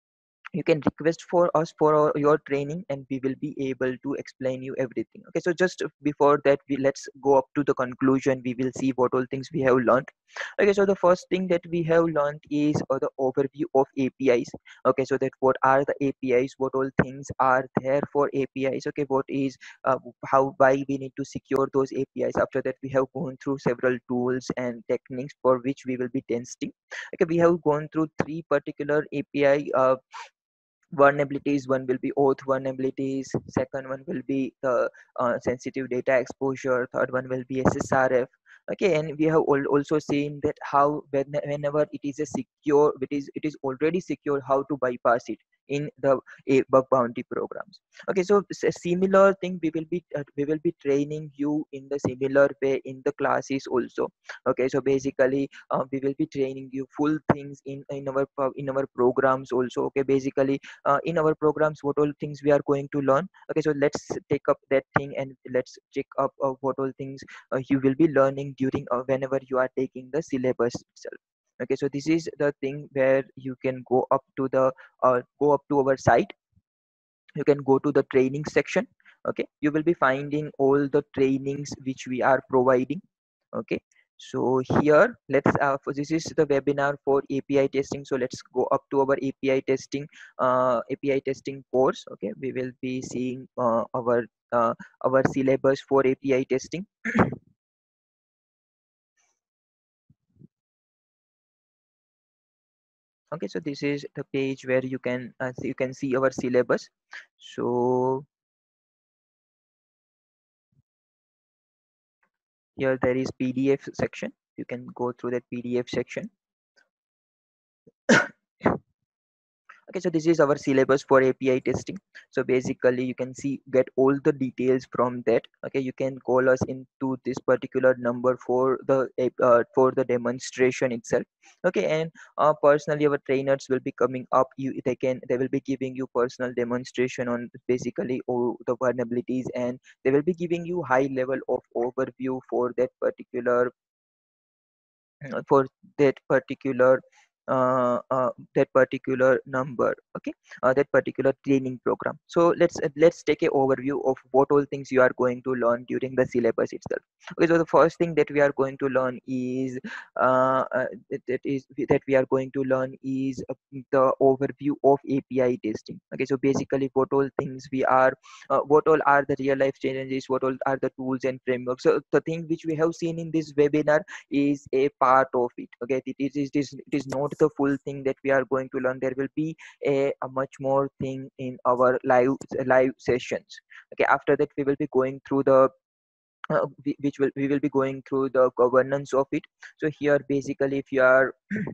you can request for us for our, your training, and we will be able to explain you everything. Okay, so just before that, we let's go up to the conclusion. We will see what all things we have learned. Okay, so the first thing that we have learned is uh, the overview of APIs. Okay, so that what are the APIs, what all things are there for APIs. Okay, what is uh, how, why we need to secure those APIs. After that, we have gone through several tools and techniques for which we will be testing. Okay, we have gone through three particular API uh, vulnerabilities. One will be auth vulnerabilities, second one will be the uh, sensitive data exposure, third one will be S S R F. Okay, and we have al- also seen that how when, whenever it is a secure, it is it is already secure, how to bypass it in the a bug bounty programs. Okay, so s- a similar thing we will be uh, we will be training you in the similar way in the classes also. Okay, so basically uh, we will be training you full things in in our pro- in our programs also. Okay, basically uh, in our programs what all things we are going to learn. Okay, so let's take up that thing, and let's check up uh, what all things uh, you will be learning during uh, whenever you are taking the syllabus itself. Okay, so this is the thing where you can go up to the uh, go up to our site, you can go to the training section. Okay, you will be finding all the trainings which we are providing. Okay, so here let's uh, for this is the webinar for A P I testing, so let's go up to our A P I testing uh, A P I testing course. Okay, we will be seeing uh, our uh, our syllabus for A P I testing. Okay, so this is the page where you can uh, you can see our syllabus. So here there is P D F section, you can go through that P D F section. Okay, so this is our syllabus for A P I testing. So basically you can see get all the details from that. Okay, you can call us into this particular number for the uh, for the demonstration itself. Okay, and uh, personally our trainers will be coming up, you they can they will be giving you personal demonstration on basically all the vulnerabilities, and they will be giving you high level of overview for that particular uh, for that particular uh, uh, that particular number, okay, uh, that particular training program. So let's uh, let's take a overview of what all things you are going to learn during the syllabus itself. Okay, so the first thing that we are going to learn is uh, uh, that, that is that we are going to learn is uh, the overview of A P I testing. Okay, so basically what all things we are uh, what all are the real life challenges, what all are the tools and frameworks. So the thing which we have seen in this webinar is a part of it. Okay, it is it is it is not the full thing that we are going to learn. There will be a, a much more thing in our live live sessions. Okay, after that we will be going through the uh, we- which will we will be going through the governance of it. So here basically if you are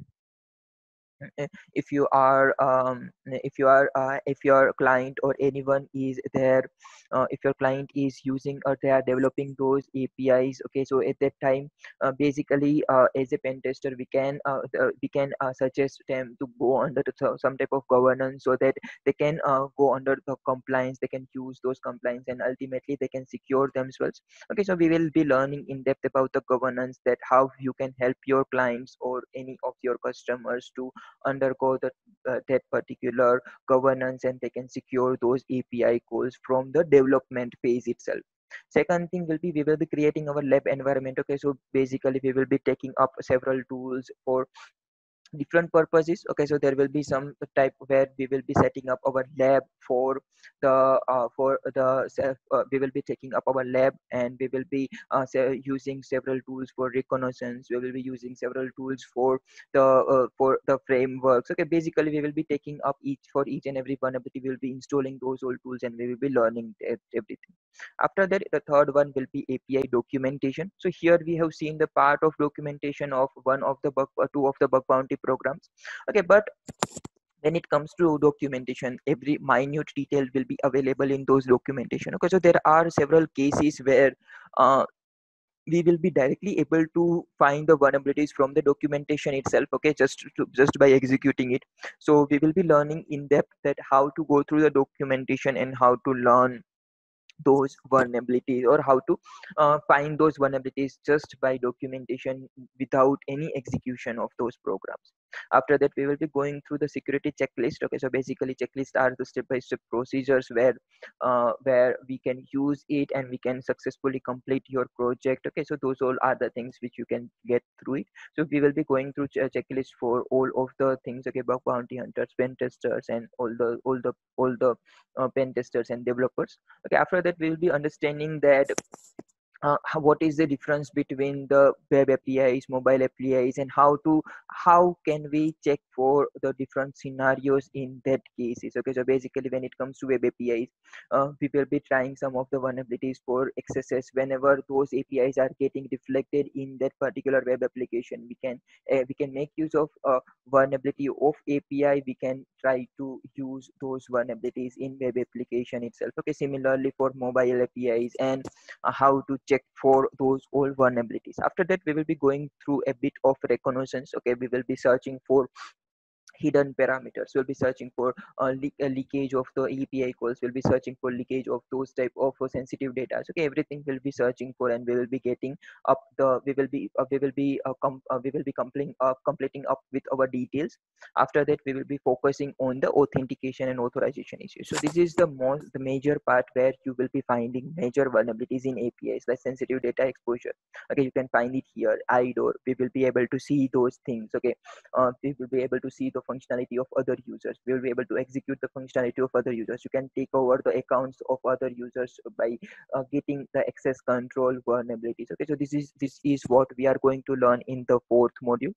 uh, if you are um, if you are uh, if your client or anyone is there, uh, if your client is using or they are developing those A P Is, okay, so at that time uh, basically uh, as a pen tester we can uh, uh, we can uh, suggest them to go under the, so- some type of governance so that they can uh, go under the compliance, they can use those compliance and ultimately they can secure themselves. Okay, so we will be learning in depth about the governance, that how you can help your clients or any of your customers to undergo the, uh, that particular governance, and they can secure those A P I calls from the development phase itself. Second thing will be we will be creating our lab environment. Okay, so basically we will be taking up several tools for different purposes. Okay, so there will be some type where we will be setting up our lab for the uh, for the self uh, we will be taking up our lab, and we will be uh, se- using several tools for reconnaissance, we will be using several tools for the uh, for the frameworks. Okay, basically we will be taking up each for each and every vulnerability, we will be installing those old tools and we will be learning e- everything. After that, the third one will be A P I documentation. So here we have seen the part of documentation of one of the bug, uh, two of the bug bounty programs. Okay, but when it comes to documentation, every minute detail will be available in those documentation. Okay, so there are several cases where uh, we will be directly able to find the vulnerabilities from the documentation itself. Okay, just to, just by executing it. So we will be learning in depth that how to go through the documentation and how to learn those vulnerabilities, or how to uh, find those vulnerabilities just by documentation without any execution of those programs. After that we will be going through the security checklist. Okay, so basically checklists are the step-by-step procedures where uh, where we can use it and we can successfully complete your project. Okay, so those all are the things which you can get through it. So we will be going through ch- checklist for all of the things. Okay, bug bounty hunters, pen testers, and all the all the all the uh, pen testers and developers. Okay, after that we will be understanding that uh, how- what is the difference between the web A P Is, mobile A P Is, and how to how can we check for the different scenarios in that cases. Okay, so basically when it comes to web A P Is, uh, we will be trying some of the vulnerabilities for excesses. Whenever those A P Is are getting reflected in that particular web application, we can uh, we can make use of uh, vulnerability of A P I. We can try to use those vulnerabilities in web application itself. Okay, similarly for mobile A P Is, and uh, how to check for those old vulnerabilities. After that we will be going through a bit of reconnaissance. Okay, we will be searching for hidden parameters, we'll be searching for uh, leak, uh, leakage of the A P I calls, we'll be searching for leakage of those type of uh, sensitive data. So, okay, everything we'll be searching for, and we will be getting up the we will be uh, we will be uh, com- uh, we will be completing uh, completing up with our details. After that we will be focusing on the authentication and authorization issues. So this is the most the major part where you will be finding major vulnerabilities in A P Is, like sensitive data exposure. Okay, you can find it here. I D O R, we will be able to see those things. Okay, uh, we will be able to see the functionality of other users, we will be able to execute the functionality of other users, you can take over the accounts of other users by uh, getting the access control vulnerabilities. Okay, so this is this is what we are going to learn in the fourth module.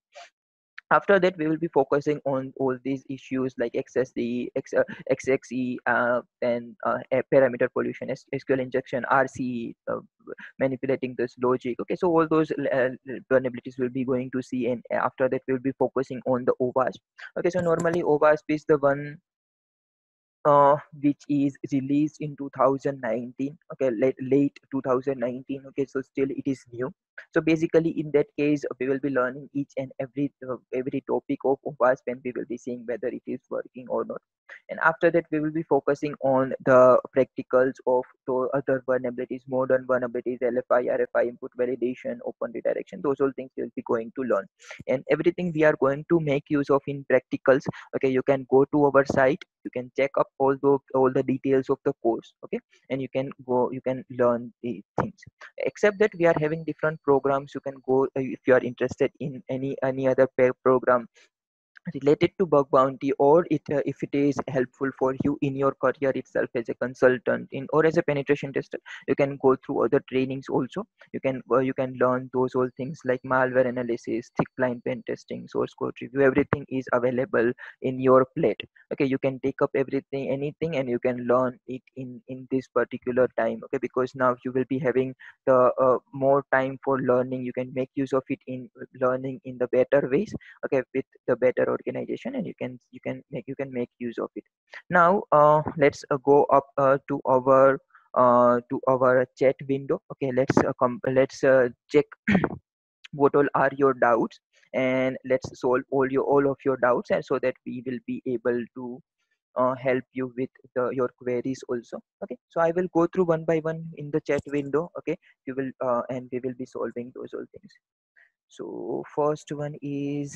After that we will be focusing on all these issues like X S D, X, uh, X X E, uh, and uh, a- parameter pollution, S- SQL injection, R C E, uh, manipulating this logic. Okay, so all those uh, vulnerabilities we'll be going to see, and after that we'll be focusing on the OWASP. Okay, so normally OWASP is the one uh, which is released in two thousand nineteen. Okay, late, late two thousand nineteen. Okay, so still it is new. So basically in that case we will be learning each and every uh, every topic of OWASP, and we will be seeing whether it is working or not. And after that we will be focusing on the practicals of the other vulnerabilities, modern vulnerabilities, L F I, R F I, input validation, open redirection. Those all things we will be going to learn, and everything we are going to make use of in practicals. Okay, you can go to our site, you can check up all the all the details of the course. Okay, and you can go, you can learn the things. Except that we are having different programs. You can go uh, if you are interested in any any other pair program related to bug bounty, or it uh, if it is helpful for you in your career itself as a consultant in or as a penetration tester, you can go through other trainings also. You can uh, you can learn those all things like malware analysis, thick line pen testing, source code review. Everything is available in your plate. Okay, you can take up everything, anything, and you can learn it in in this particular time. Okay, because now you will be having the uh, more time for learning. You can make use of it in learning in the better ways. Okay, with the better organization, and you can you can make you can make use of it. Now uh, let's uh, go up uh, to our uh, to our chat window. Okay, let's uh, com- let's uh, check what all are your doubts, and let's solve all your all of your doubts, and so that we will be able to uh, help you with the, your queries also. Okay, so I will go through one by one in the chat window. Okay, you will uh, and we will be solving those all things. So first one is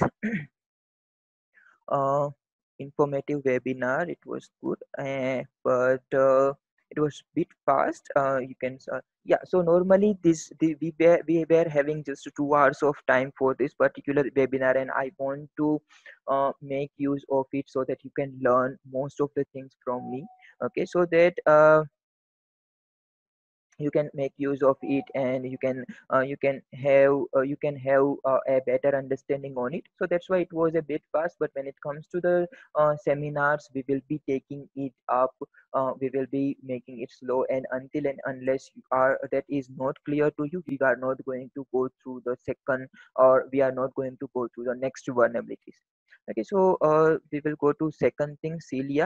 uh, informative webinar. It was good, uh, but uh, it was bit fast. Uh, you can uh, yeah. So normally this the, we were we were having just two hours of time for this particular webinar, and I want to uh, make use of it so that you can learn most of the things from me. Okay, so that uh, you can make use of it, and you can uh, you can have uh, you can have uh, a better understanding on it. So that's why it was a bit fast. But when it comes to the uh, seminars, we will be taking it up. Uh, we will be making it slow, and until and unless you are that is not clear to you, we are not going to go through the second, or we are not going to go through the next vulnerabilities. Okay, so uh, we will go to second thing, Celia.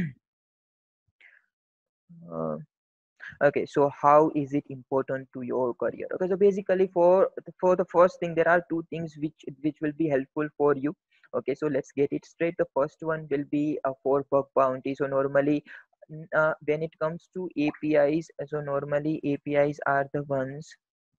uh, Okay, so how is it important to your career? Okay, so basically for for the first thing, there are two things which which will be helpful for you. Okay, so let's get it straight. The first one will be uh, for bug bounty. So normally n- uh, when it comes to A P Is, so normally A P Is are the ones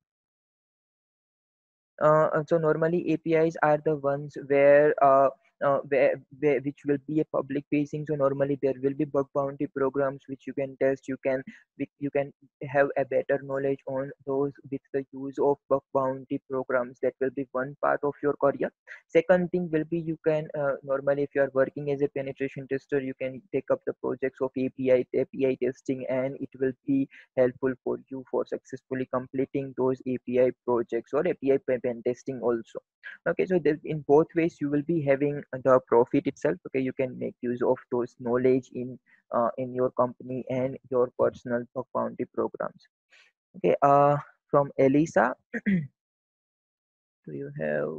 uh, uh, so normally A P Is are the ones where uh, uh, where, where which will be a public facing. So normally there will be bug bounty programs which you can test. You can which you can have a better knowledge on those with the use of bug bounty programs. That will be one part of your career. Second thing will be, you can uh, normally if you are working as a penetration tester, you can take up the projects of A P I A P I testing, and it will be helpful for you for successfully completing those A P I projects or A P I pen testing also. Okay, so there, in both ways you will be having the profit itself. Okay, you can make use of those knowledge in uh, in your company and your personal bug bounty programs. Okay, uh from Elisa, do you have?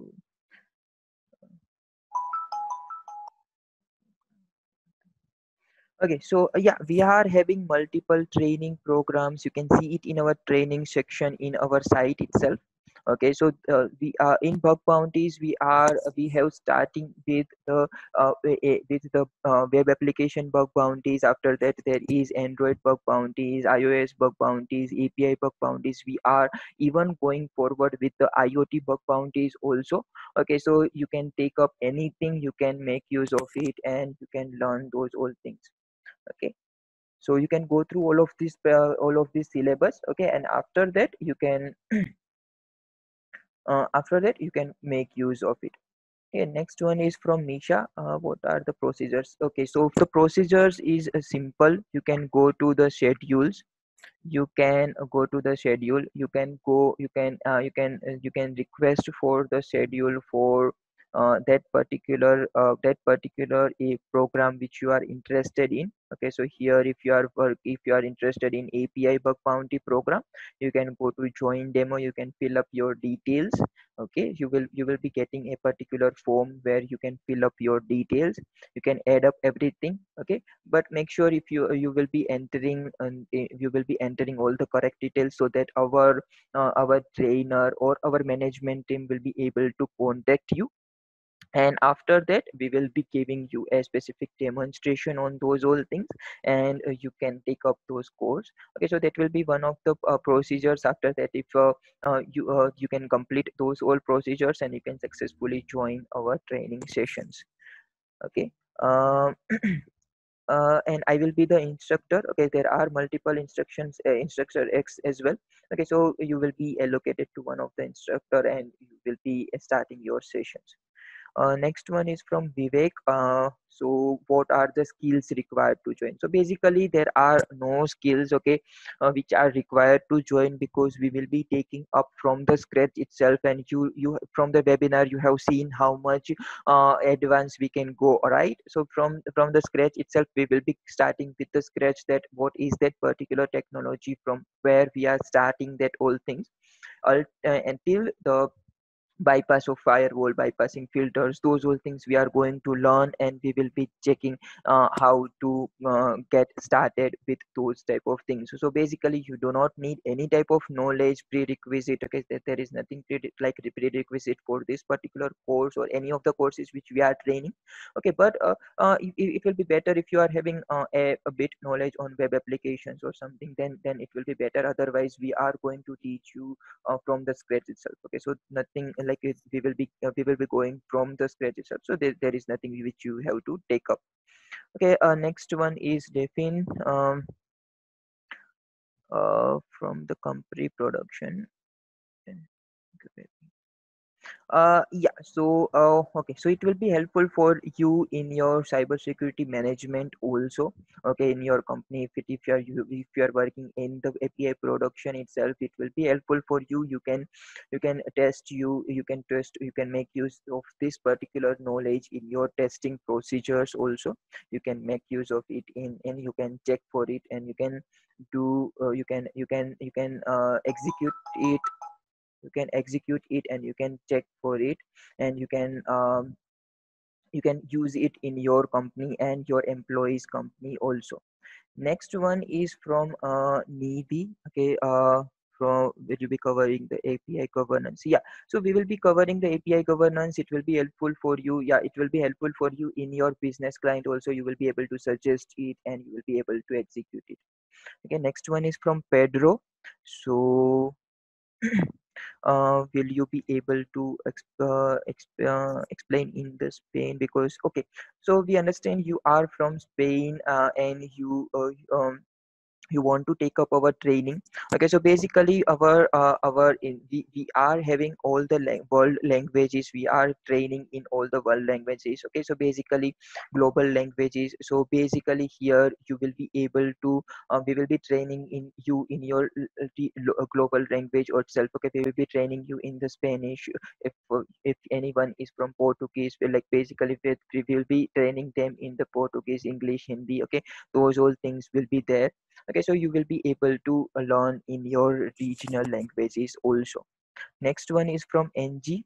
Okay, so uh, yeah, we are having multiple training programs. You can see it in our training section in our site itself. Okay, so uh, we are in bug bounties. We are we have starting with the uh, a- a- with the uh, web application bug bounties. After that, there is Android bug bounties, iOS bug bounties, A P I bug bounties. We are even going forward with the IoT bug bounties also. Okay, so you can take up anything, you can make use of it, and you can learn those all things. Okay, so you can go through all of this uh, all of this syllabus. Okay, and after that you can uh, after that you can make use of it. Okay, next one is from Nisha. Uh, what are the procedures? Okay, so the procedures is uh, simple. You can go to the schedules. You can uh, go to the schedule. You can go you can uh, you can uh, you can request for the schedule for uh, that particular uh, that particular a program which you are interested in. Okay, so here if you are work if you are interested in A P I bug bounty program, you can go to join demo, you can fill up your details. Okay, you will you will be getting a particular form where you can fill up your details, you can add up everything. Okay, but make sure if you you will be entering and you will be entering all the correct details, so that our uh, our trainer or our management team will be able to contact you, and after that we will be giving you a specific demonstration on those all things, and uh, you can take up those course. Okay, so that will be one of the uh, procedures. After that, if uh, uh, you uh, you can complete those all procedures, and you can successfully join our training sessions. Okay. um, uh, and I will be the instructor. Okay, there are multiple instructions, uh, instructor X as well. Okay, so you will be allocated to one of the instructor, and you will be uh, starting your sessions. Uh, next one is from Vivek. Uh, so what are the skills required to join? So basically there are no skills, okay, uh, which are required to join, because we will be taking up from the scratch itself. And you you from the webinar you have seen how much uh, advanced we can go. All right, so from from the scratch itself we will be starting with the scratch, that what is that particular technology, from where we are starting that all things, uh, until the bypass of firewall, bypassing filters, those all things we are going to learn, and we will be checking uh, how to uh, get started with those type of things. So basically you do not need any type of knowledge prerequisite. Okay, that there is nothing pre like prerequisite for this particular course or any of the courses which we are training. Okay, but uh, uh, it, it will be better if you are having uh, a, a bit knowledge on web applications or something, then then it will be better. Otherwise we are going to teach you uh, from the scratch itself. Okay, so nothing like it, we will be uh, we will be going from the scratch itself, so there, there is nothing which you have to take up. Okay, uh, next one is Defin, um, uh, from the company production. Uh, yeah, so uh, okay, so it will be helpful for you in your cybersecurity management also. Okay, in your company, if it, if you are you, if you are working in the A P I production itself, it will be helpful for you. You can you can test you you can test you can make use of this particular knowledge in your testing procedures also. You can make use of it in, and you can check for it, and you can do uh, you can you can you can uh, execute it, you can execute it, and you can check for it, and you can um, you can use it in your company and your employees company also. Next one is from uh, Nidhi. Okay, uh, from we will be covering the A P I governance. Yeah, so we will be covering the A P I governance. It will be helpful for you. Yeah, it will be helpful for you in your business client also. You will be able to suggest it, and you will be able to execute it. Okay, next one is from Pedro. So uh, will you be able to exp- uh, exp- uh, explain in the Spain? Because okay, so we understand you are from Spain, uh, and you uh, um, you want to take up our training. Okay, so basically our uh, our in we, we are having all the lang- world languages, we are training in all the world languages. Okay, so basically global languages. So basically here you will be able to uh, we will be training in you in your l- l- the lo- uh, global language itself. Okay, we will be training you in the Spanish. If uh, if anyone is from Portuguese, well, like basically we we will be training them in the Portuguese, English, Hindi. Okay, those all things will be there. Okay, so you will be able to uh, learn in your regional languages also. Next one is from N G.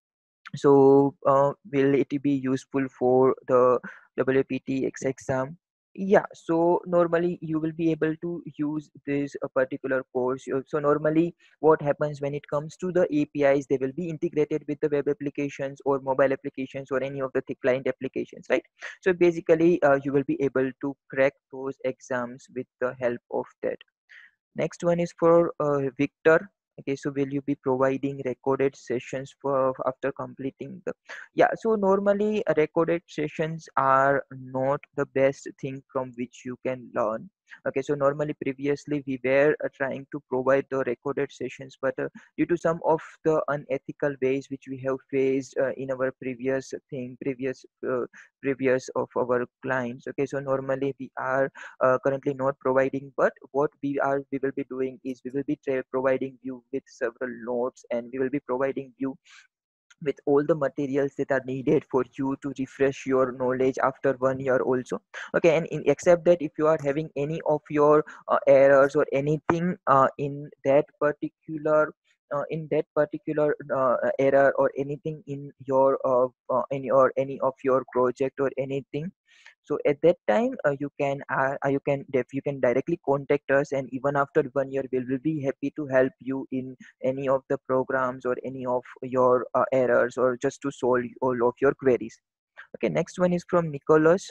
So uh, will it be useful for the W P T X exam? Yeah, so normally you will be able to use this a particular course. Uh, so normally what happens when it comes to the A P Is, they will be integrated with the web applications or mobile applications or any of the thick client applications, right? So basically uh, you will be able to crack those exams with the help of that. Next one is for uh, Victor. Okay, so will you be providing recorded sessions for after completing the? Yeah, so normally uh, recorded sessions are not the best thing from which you can learn. Okay, so normally previously we were uh, trying to provide the recorded sessions, but uh, due to some of the unethical ways which we have faced uh, in our previous thing, previous uh, previous of our clients. Okay, so normally we are uh, currently not providing, but what we are we will be doing is we will be tra- providing you with several notes, and we will be providing you with all the materials that are needed for you to refresh your knowledge after one year also. Okay, and in, except that if you are having any of your uh, errors or anything uh, in that particular uh, in that particular uh, error or anything in your uh, uh, any or any of your project or anything, so at that time uh, you can uh, uh, you can def you can directly contact us, and even after one year we will be happy to help you in any of the programs or any of your uh, errors, or just to solve all of your queries. Okay, next one is from Nicholas.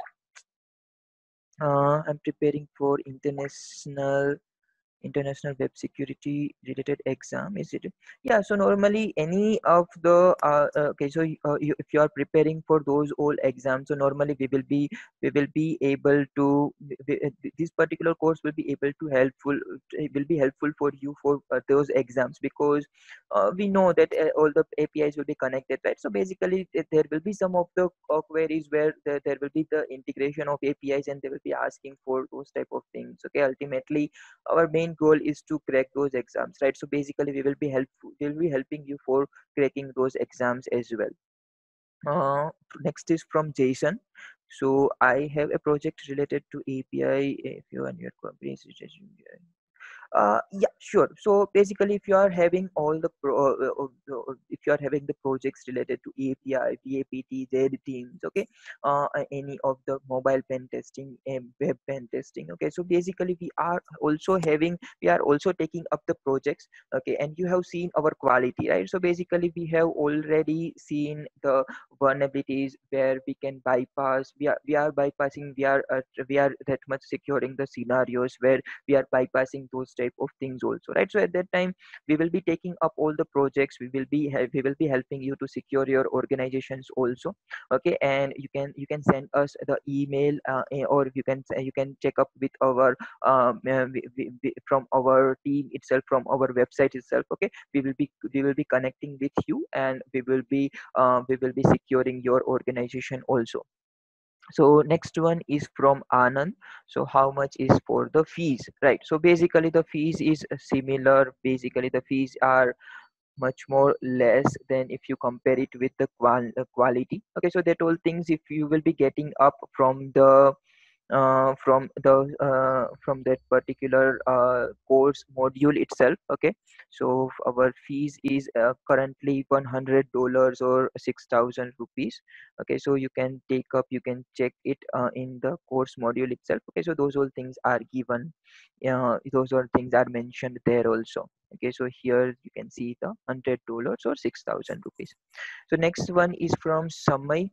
uh, I'm preparing for international international web security related exam, is it? Yeah, so normally any of the uh, uh, okay, so uh, you, if you are preparing for those all exams, so normally we will be we will be able to we, uh, this particular course will be able to helpful it will be helpful for you for uh, those exams, because uh, we know that uh, all the A P Is will be connected, right? So basically th- there will be some of the uh, queries where there, there will be the integration of A P Is, and they will be asking for those type of things. Okay, ultimately our main goal is to crack those exams, right? So basically we will be helpful we'll be helping you for cracking those exams as well. uh, Next is from Jason. So I have a project related to API. If you and your company is uh, yeah, sure. So basically, if you are having all the pro, uh, uh, uh, if you are having the projects related to A P I, V A P T, Z teams, okay, uh, uh, any of the mobile pen testing and web pen testing, okay. So basically, we are also having, we are also taking up the projects, okay. And you have seen our quality, right? So basically, we have already seen the vulnerabilities where we can bypass. We are we are bypassing. We are uh, we are that much securing the scenarios where we are bypassing those type of things also, right? So at that time we will be taking up all the projects. We will be hel- we will be helping you to secure your organizations also, okay. And you can you can send us the email, uh, eh, or you can you can check up with our um, uh, we, we, we- from our team itself, from our website itself, okay. We will be we will be connecting with you, and we will be uh, we will be securing your organization also. So next one is from Anand. So how much is for the fees, right? So basically the fees is similar. Basically the fees are much more less than if you compare it with the qual- uh, quality. Okay, so that all things if you will be getting up from the uh, from the uh, from that particular uh, course module itself, okay. So our fees is uh, currently one hundred dollars or six thousand rupees, okay. So you can take up, you can check it uh, in the course module itself, okay. So those all things are given, uh, those all things are mentioned there also, okay. So here you can see the one hundred dollars or six thousand rupees. So next one is from Samay.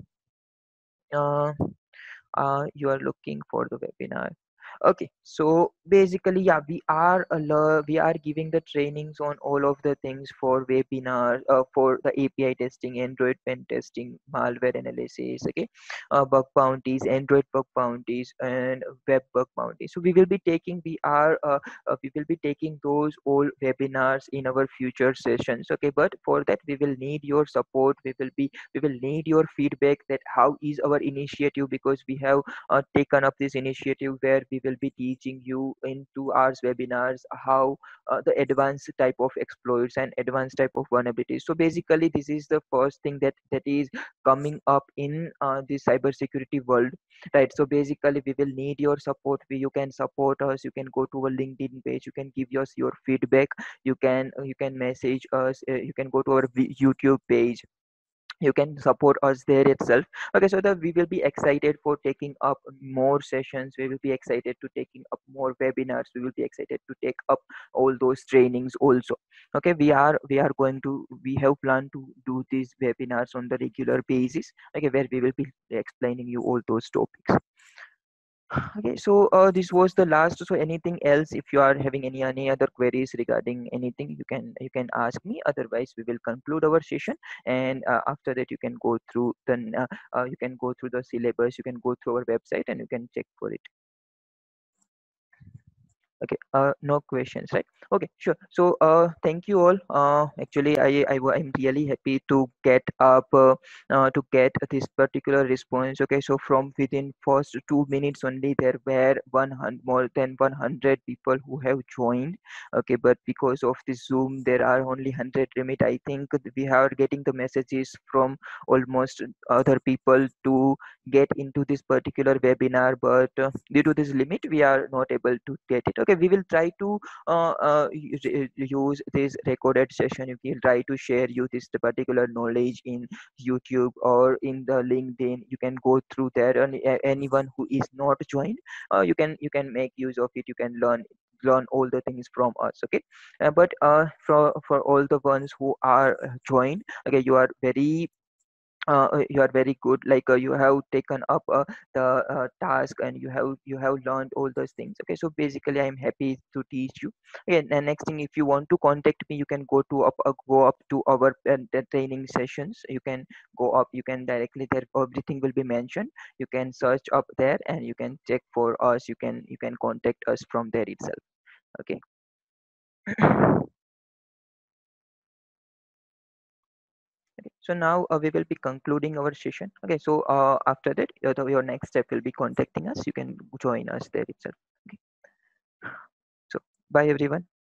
uh, uh, you are looking for the webinar. Okay, so basically, yeah, we are a lo- we are giving the trainings on all of the things for webinar, uh, for the A P I testing, Android pen testing, malware analysis, okay, uh, bug bounties, Android bug bounties, and web bug bounties. So we will be taking, we are uh, uh, we will be taking those all webinars in our future sessions, okay. But for that we will need your support. We will be we will need your feedback that how is our initiative, because we have uh, taken up this initiative where we will be teaching you in two hours webinars how uh, the advanced type of exploits and advanced type of vulnerabilities. So basically this is the first thing that that is coming up in uh, the cybersecurity world, right? So basically we will need your support. We, you can support us, you can go to a LinkedIn page, you can give us your feedback, you can you can message us, uh, you can go to our vi- YouTube page, you can support us there itself, okay. So that we will be excited for taking up more sessions, we will be excited to taking up more webinars, we will be excited to take up all those trainings also, okay. We are we are going to we have planned to do these webinars on the regular basis, okay, where we will be explaining you all those topics. Okay, so uh, this was the last. So anything else, if you are having any any other queries regarding anything, you can you can ask me. Otherwise, we will conclude our session, and uh, after that, you can go through the uh, uh, you can go through the syllabus. You can go through our website, and you can check for it. Okay, uh, no questions, right? Okay, sure. So, uh, thank you all. Uh, actually, I, I wa- I'm really happy to get up, uh, uh, to get this particular response. Okay, so from within first two minutes only, there were one hundred more than one hundred people who have joined. Okay, but because of the Zoom, there are only one hundred limit. I think we are getting the messages from almost other people to get into this particular webinar, but uh, due to this limit we are not able to get it. Okay, we will try to uh, uh, u- use this recorded session. We will try to share you this particular knowledge in YouTube or in the LinkedIn. You can go through there, and a- anyone who is not joined, uh, you can you can make use of it. You can learn learn all the things from us. Okay, uh, but uh, for for all the ones who are uh, joined, okay, you are very uh, uh, you are very good, like uh, you have taken up uh, the uh, task, and you have you have learned all those things. Okay, so basically I'm happy to teach you. Okay, and next thing, if you want to contact me, you can go to up uh, go up to our uh, the training sessions. You can go up, you can directly there, everything will be mentioned. You can search up there and you can check for us. You can you can contact us from there itself. Okay. Okay, so now uh, we will be concluding our session. Okay, so uh, after that, uh, the, your next step will be contacting us. You can join us there itself. Okay, so bye everyone.